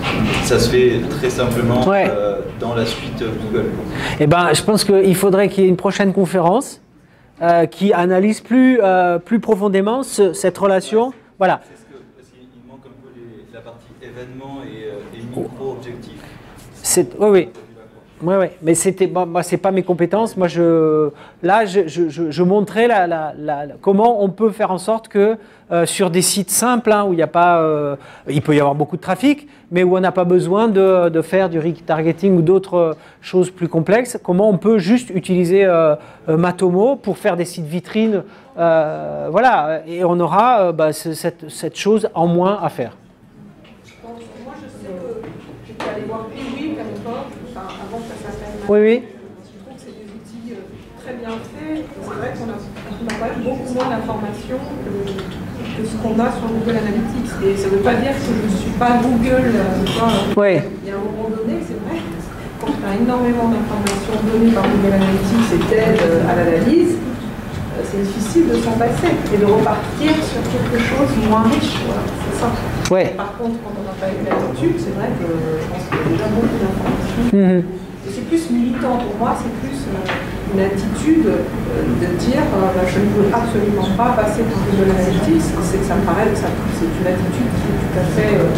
ça se fait très simplement Ouais. euh, dans la suite Google. Eh ben, je pense qu'il faudrait qu'il y ait une prochaine conférence euh, qui analyse plus, euh, plus profondément ce- cette relation. Voilà. C'est ce que, parce qu'il manque un peu les- la partie événement et, euh, et micro-objectif. C'est, oui, oui. Ouais, ouais. Mais c'était, bon, moi, c'est pas mes compétences. Moi, je, là, je, je, je, je montrais la, la, la, la- comment on peut faire en sorte que euh, sur des sites simples, hein, où il n'y a pas, euh, il peut y avoir beaucoup de trafic, mais où on n'a pas besoin de, de faire du retargeting ou d'autres euh, choses plus complexes, comment on peut juste utiliser euh, euh, Matomo pour faire des sites vitrines, euh, voilà, et on aura euh, bah, ce- cette, cette chose en moins à faire. donc, moi je sais que j'étais allée voir Piwik à l'époque, enfin, avant que ça s'appelle. Oui, oui. Je trouve que c'est des outils euh, très bien faits. C'est vrai qu'on a, on a quand même beaucoup moins d'informations que, que ce qu'on a sur Google Analytics. Et ça ne veut pas dire que je ne suis pas Google. euh, tu vois, Oui. Il y a un moment donné, c'est vrai, quand on a énormément d'informations données par Google Analytics et d'aide euh, à l'analyse, euh, c'est difficile de s'en passer et de repartir sur quelque chose de moins riche. Voilà, c'est ça. Ouais. Par contre, quand on n'a pas eu l'habitude, c'est vrai que je pense qu'il y a déjà beaucoup d'informations. Mhm. Et c'est plus militant pour moi, c'est plus euh, une attitude euh, de dire euh, bah, je ne veux absolument pas passer par Google Analytics. C'est que ça me paraît que ça- c'est une attitude qui est tout à fait, euh,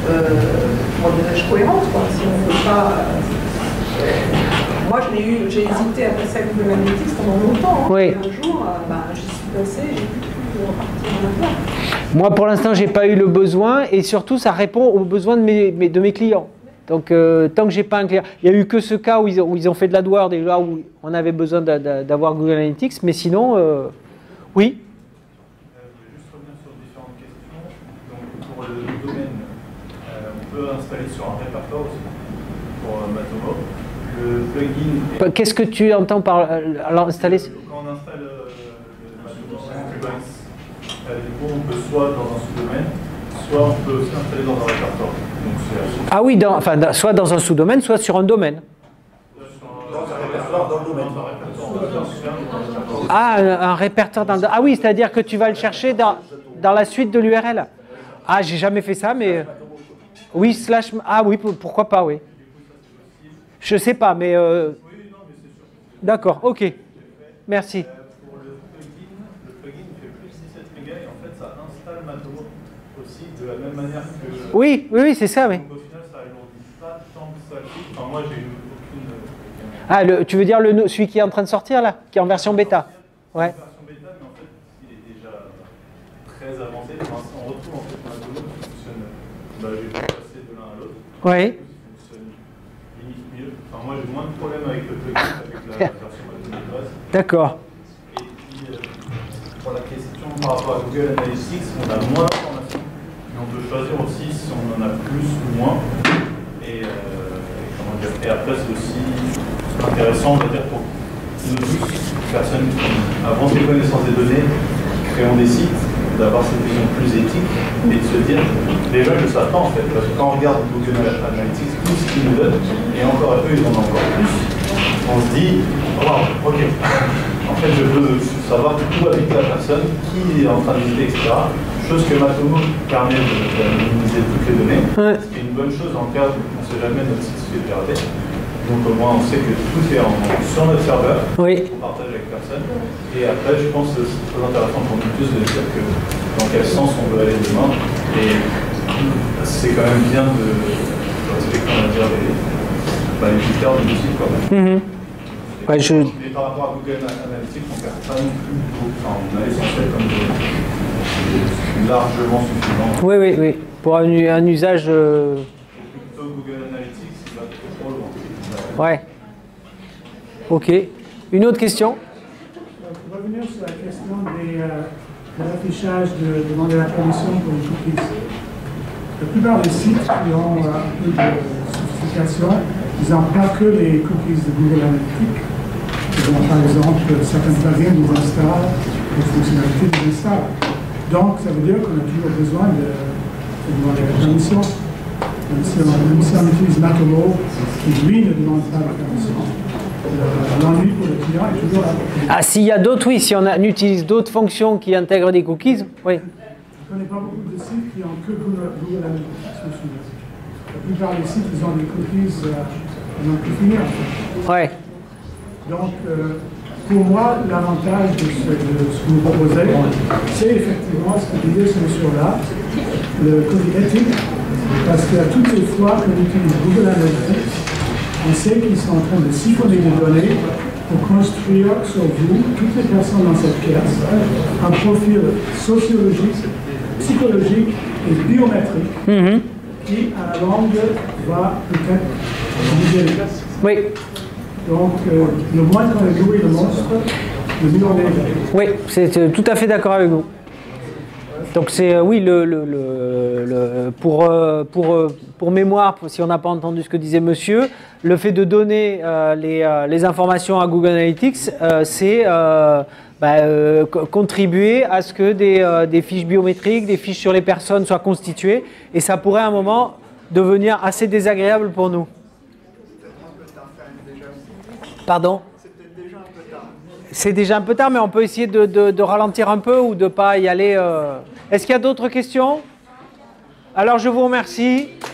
euh, comment dirais-je, cohérente. Quoi. Si on ne veut pas. euh, moi, je l'ai eu, j'ai hésité à passer à Google Analytics pendant longtemps. Hein. Oui. Et un jour, euh, bah, j'y suis passée, j'ai pu plus repartir en arrière. Moi, pour l'instant, j'ai pas eu le besoin et surtout, ça répond aux besoins de mes, mes- de mes clients. Donc, euh, tant que j'ai pas un clair, il n'y a eu que ce cas où ils, où ils ont fait de l'AdWords et là où on avait besoin d'avoir Google Analytics, mais sinon, euh, oui. Euh, je vais juste revenir sur différentes questions. Donc, pour le domaine, euh, on peut installer sur un répertoire aussi, pour euh, Matomo. Le plugin. Qu'est-ce que tu entends par euh, installer? Quand on installe euh, le Matomo Cubase, euh, du coup, on peut soit dans un sous-domaine, soit on peut aussi installer dans un répertoire. Donc, ah oui, dans, enfin, dans, soit dans un sous-domaine, soit sur un domaine. Dans un répertoire dans le domaine. Ah, un, un répertoire dans le... Ah oui, c'est-à-dire que tu vas le chercher dans, dans la suite de l'U R L. Ah, j'ai jamais fait ça, mais... Oui, slash... Ah oui, pourquoi pas, oui. Je sais pas, mais... Euh... D'accord, ok. Merci. Pour le plugin, le plugin fait plus dix-sept mégas et en fait, ça installe Matomo aussi de la même manière que... Oui, oui, oui, c'est ça, oui. Donc au final, ça alourdit pas tant que ça. Enfin, moi, j'ai eu aucune... Ah, le, tu veux dire le, celui qui est en train de sortir, là? Qui est en version bêta? Ouais. Version bêta, mais en fait, il est déjà très avancé. Enfin, on retrouve en fait Matomo qui fonctionne... Bah, j'ai pu passer de l'un à l'autre. Oui. Qui fonctionne limite mieux. Enfin, moi, j'ai moins de problèmes avec le plugin qu'avec la version Matomo de base. D'accord. Et puis, euh, pour la question par rapport à Google Analytics, on a moins d'informations, mais on peut choisir aussi si on en a plus ou moins. Et, euh, comment dire, et après, c'est aussi intéressant, on va dire, pour nous tous, personnes qui avons des connaissances des données, qui créons des sites, d'avoir cette vision plus éthique et de se dire, les gens ne le savent pas en fait, parce que quand on regarde Google Analytics, tout ce qu'ils nous donnent, et encore eux, ils en ont encore plus, on se dit, waouh, ok. En fait, je veux savoir où habite la personne, qui est en train de visiter, et cetera. Chose que Matomo permet d'anonymiser toutes les données, Ouais. ce qui est une bonne chose en cas où on ne sait jamais notre site se fait pirater. Donc au moins on sait que tout est en, sur notre serveur, Oui. on partage avec personne. Et après, je pense que c'est très intéressant pour nous tous de dire que dans quel sens on veut aller demain. Et c'est quand même bien de respecter, on va dire, les, bah, les critères du site. Quoi. Mm-hmm. Ouais, je... Mais par rapport à Google Analytics, on ne perd pas non plus beaucoup. Enfin, on a l'essentiel comme de, de, largement suffisant. Oui, oui, oui. Pour un, un usage... Euh... Plutôt Google Analytics, il va trop loin. Ouais. Ok. Une autre question? Pour revenir sur la question des, euh, de l'affichage de demander la permission pour les cookies. La plupart des sites qui ont euh, un peu de sophistication, ils n'ont pas que les cookies de Google Analytics. Ils ont par exemple certains plugins qu'ils installent, les fonctionnalités qu'ils installent. Donc ça veut dire qu'on a toujours besoin de, de demander la permission. Même si on, même si on utilise Matomo, qui lui ne demande pas la permission. L'ennui pour le client est toujours là. Ah, s'il y a d'autres, oui. Si on, a, on utilise d'autres fonctions qui intègrent des cookies, oui. Je ne connais pas beaucoup de sites qui ont que Google Analytics. La plupart des sites, ils ont des cookies, euh, ils ont pu finir. Ouais. Donc, euh, pour moi, l'avantage de, de ce que vous proposez, c'est effectivement ce que disait ce monsieur-là, le cookie éthique, parce qu'à toutes les fois qu'on utilise Google Analytics, on sait qu'ils sont en train de siphonner des données pour construire sur vous, toutes les personnes dans cette pièce, un profil sociologique, psychologique et biométrique Mm-hmm. qui, à la longue, va peut-être vous aider. Oui. Donc, euh, le moins qu'on ait joué le monstre, le mieux on est. Oui, c'est euh, tout à fait d'accord avec vous. Donc c'est euh, oui le, le, le, le pour, euh, pour, euh, pour mémoire, pour, si on n'a pas entendu ce que disait monsieur, le fait de donner euh, les, euh, les informations à Google Analytics, euh, c'est euh, bah, euh, co- contribuer à ce que des, euh, des fiches biométriques, des fiches sur les personnes soient constituées, et ça pourrait à un moment devenir assez désagréable pour nous. Pardon ? C'est déjà un peu tard, mais on peut essayer de, de, de ralentir un peu ou de ne pas y aller. Euh... Est-ce qu'il y a d'autres questions? Alors je vous remercie.